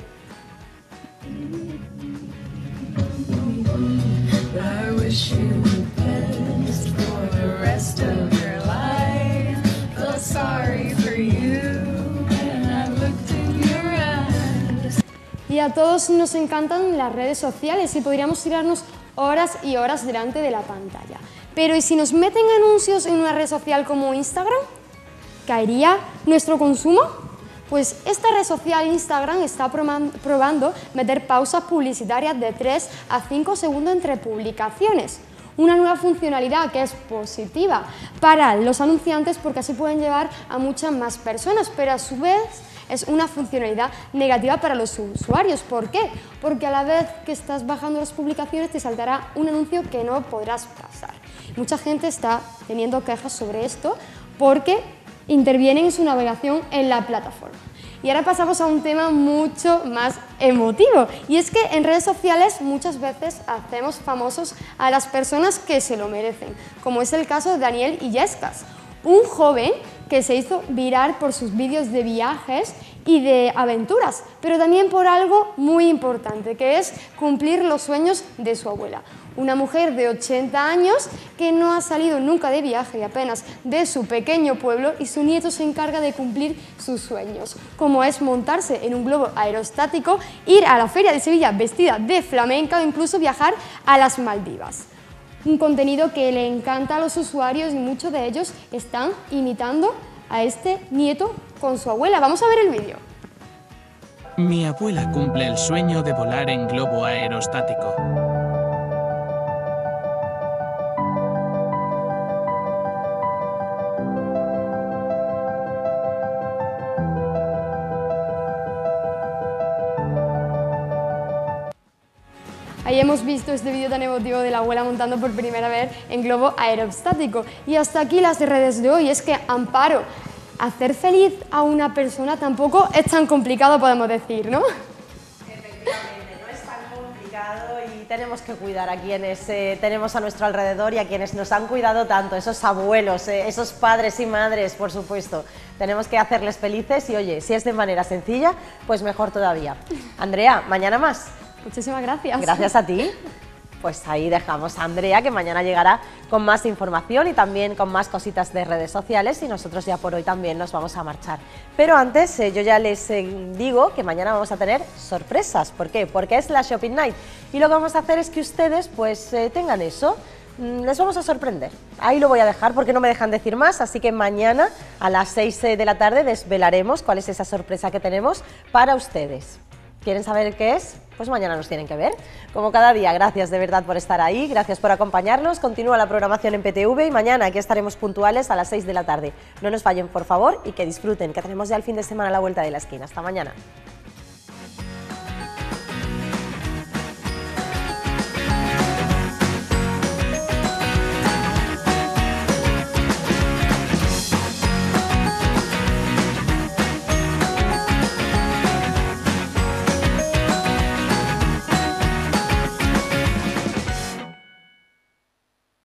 Y a todos nos encantan las redes sociales y podríamos tirarnos horas y horas delante de la pantalla. Pero ¿y si nos meten anuncios en una red social como Instagram? ¿Caería nuestro consumo? Pues esta red social Instagram está probando meter pausas publicitarias de tres a cinco segundos entre publicaciones. Una nueva funcionalidad que es positiva para los anunciantes porque así pueden llevar a muchas más personas, pero a su vez es una funcionalidad negativa para los usuarios. ¿Por qué? Porque a la vez que estás bajando las publicaciones te saltará un anuncio que no podrás pasar. Mucha gente está teniendo quejas sobre esto porque intervienen en su navegación en la plataforma. Y ahora pasamos a un tema mucho más emotivo, y es que en redes sociales muchas veces hacemos famosos a las personas que se lo merecen, como es el caso de Daniel Illescas, un joven que se hizo viral por sus vídeos de viajes y de aventuras, pero también por algo muy importante, que es cumplir los sueños de su abuela. Una mujer de ochenta años que no ha salido nunca de viaje y apenas de su pequeño pueblo, y su nieto se encarga de cumplir sus sueños, como es montarse en un globo aerostático, ir a la Feria de Sevilla vestida de flamenca o incluso viajar a las Maldivas. Un contenido que le encanta a los usuarios y muchos de ellos están imitando a este nieto con su abuela. Vamos a ver el vídeo. Mi abuela cumple el sueño de volar en globo aerostático. Ahí hemos visto este vídeo tan emotivo de la abuela montando por primera vez en globo aerostático. Y hasta aquí las redes de hoy. Es que, Amparo, hacer feliz a una persona tampoco es tan complicado, podemos decir, ¿no? Efectivamente, no es tan complicado y tenemos que cuidar a quienes eh, tenemos a nuestro alrededor y a quienes nos han cuidado tanto, esos abuelos, eh, esos padres y madres, por supuesto. Tenemos que hacerles felices y, oye, si es de manera sencilla, pues mejor todavía. Andrea, mañana más. Muchísimas gracias. Gracias a ti. Pues ahí dejamos a Andrea, que mañana llegará con más información y también con más cositas de redes sociales, y nosotros ya por hoy también nos vamos a marchar. Pero antes eh, yo ya les eh, digo que mañana vamos a tener sorpresas. ¿Por qué? Porque es la Shopping Night y lo que vamos a hacer es que ustedes pues eh, tengan eso, mm, les vamos a sorprender. Ahí lo voy a dejar porque no me dejan decir más, así que mañana a las seis de la tarde desvelaremos cuál es esa sorpresa que tenemos para ustedes. ¿Quieren saber qué es? Pues mañana nos tienen que ver. Como cada día, gracias de verdad por estar ahí, gracias por acompañarnos. Continúa la programación en P T V y mañana aquí estaremos puntuales a las seis de la tarde. No nos fallen, por favor, y que disfruten, que tenemos ya el fin de semana a la vuelta de la esquina. Hasta mañana.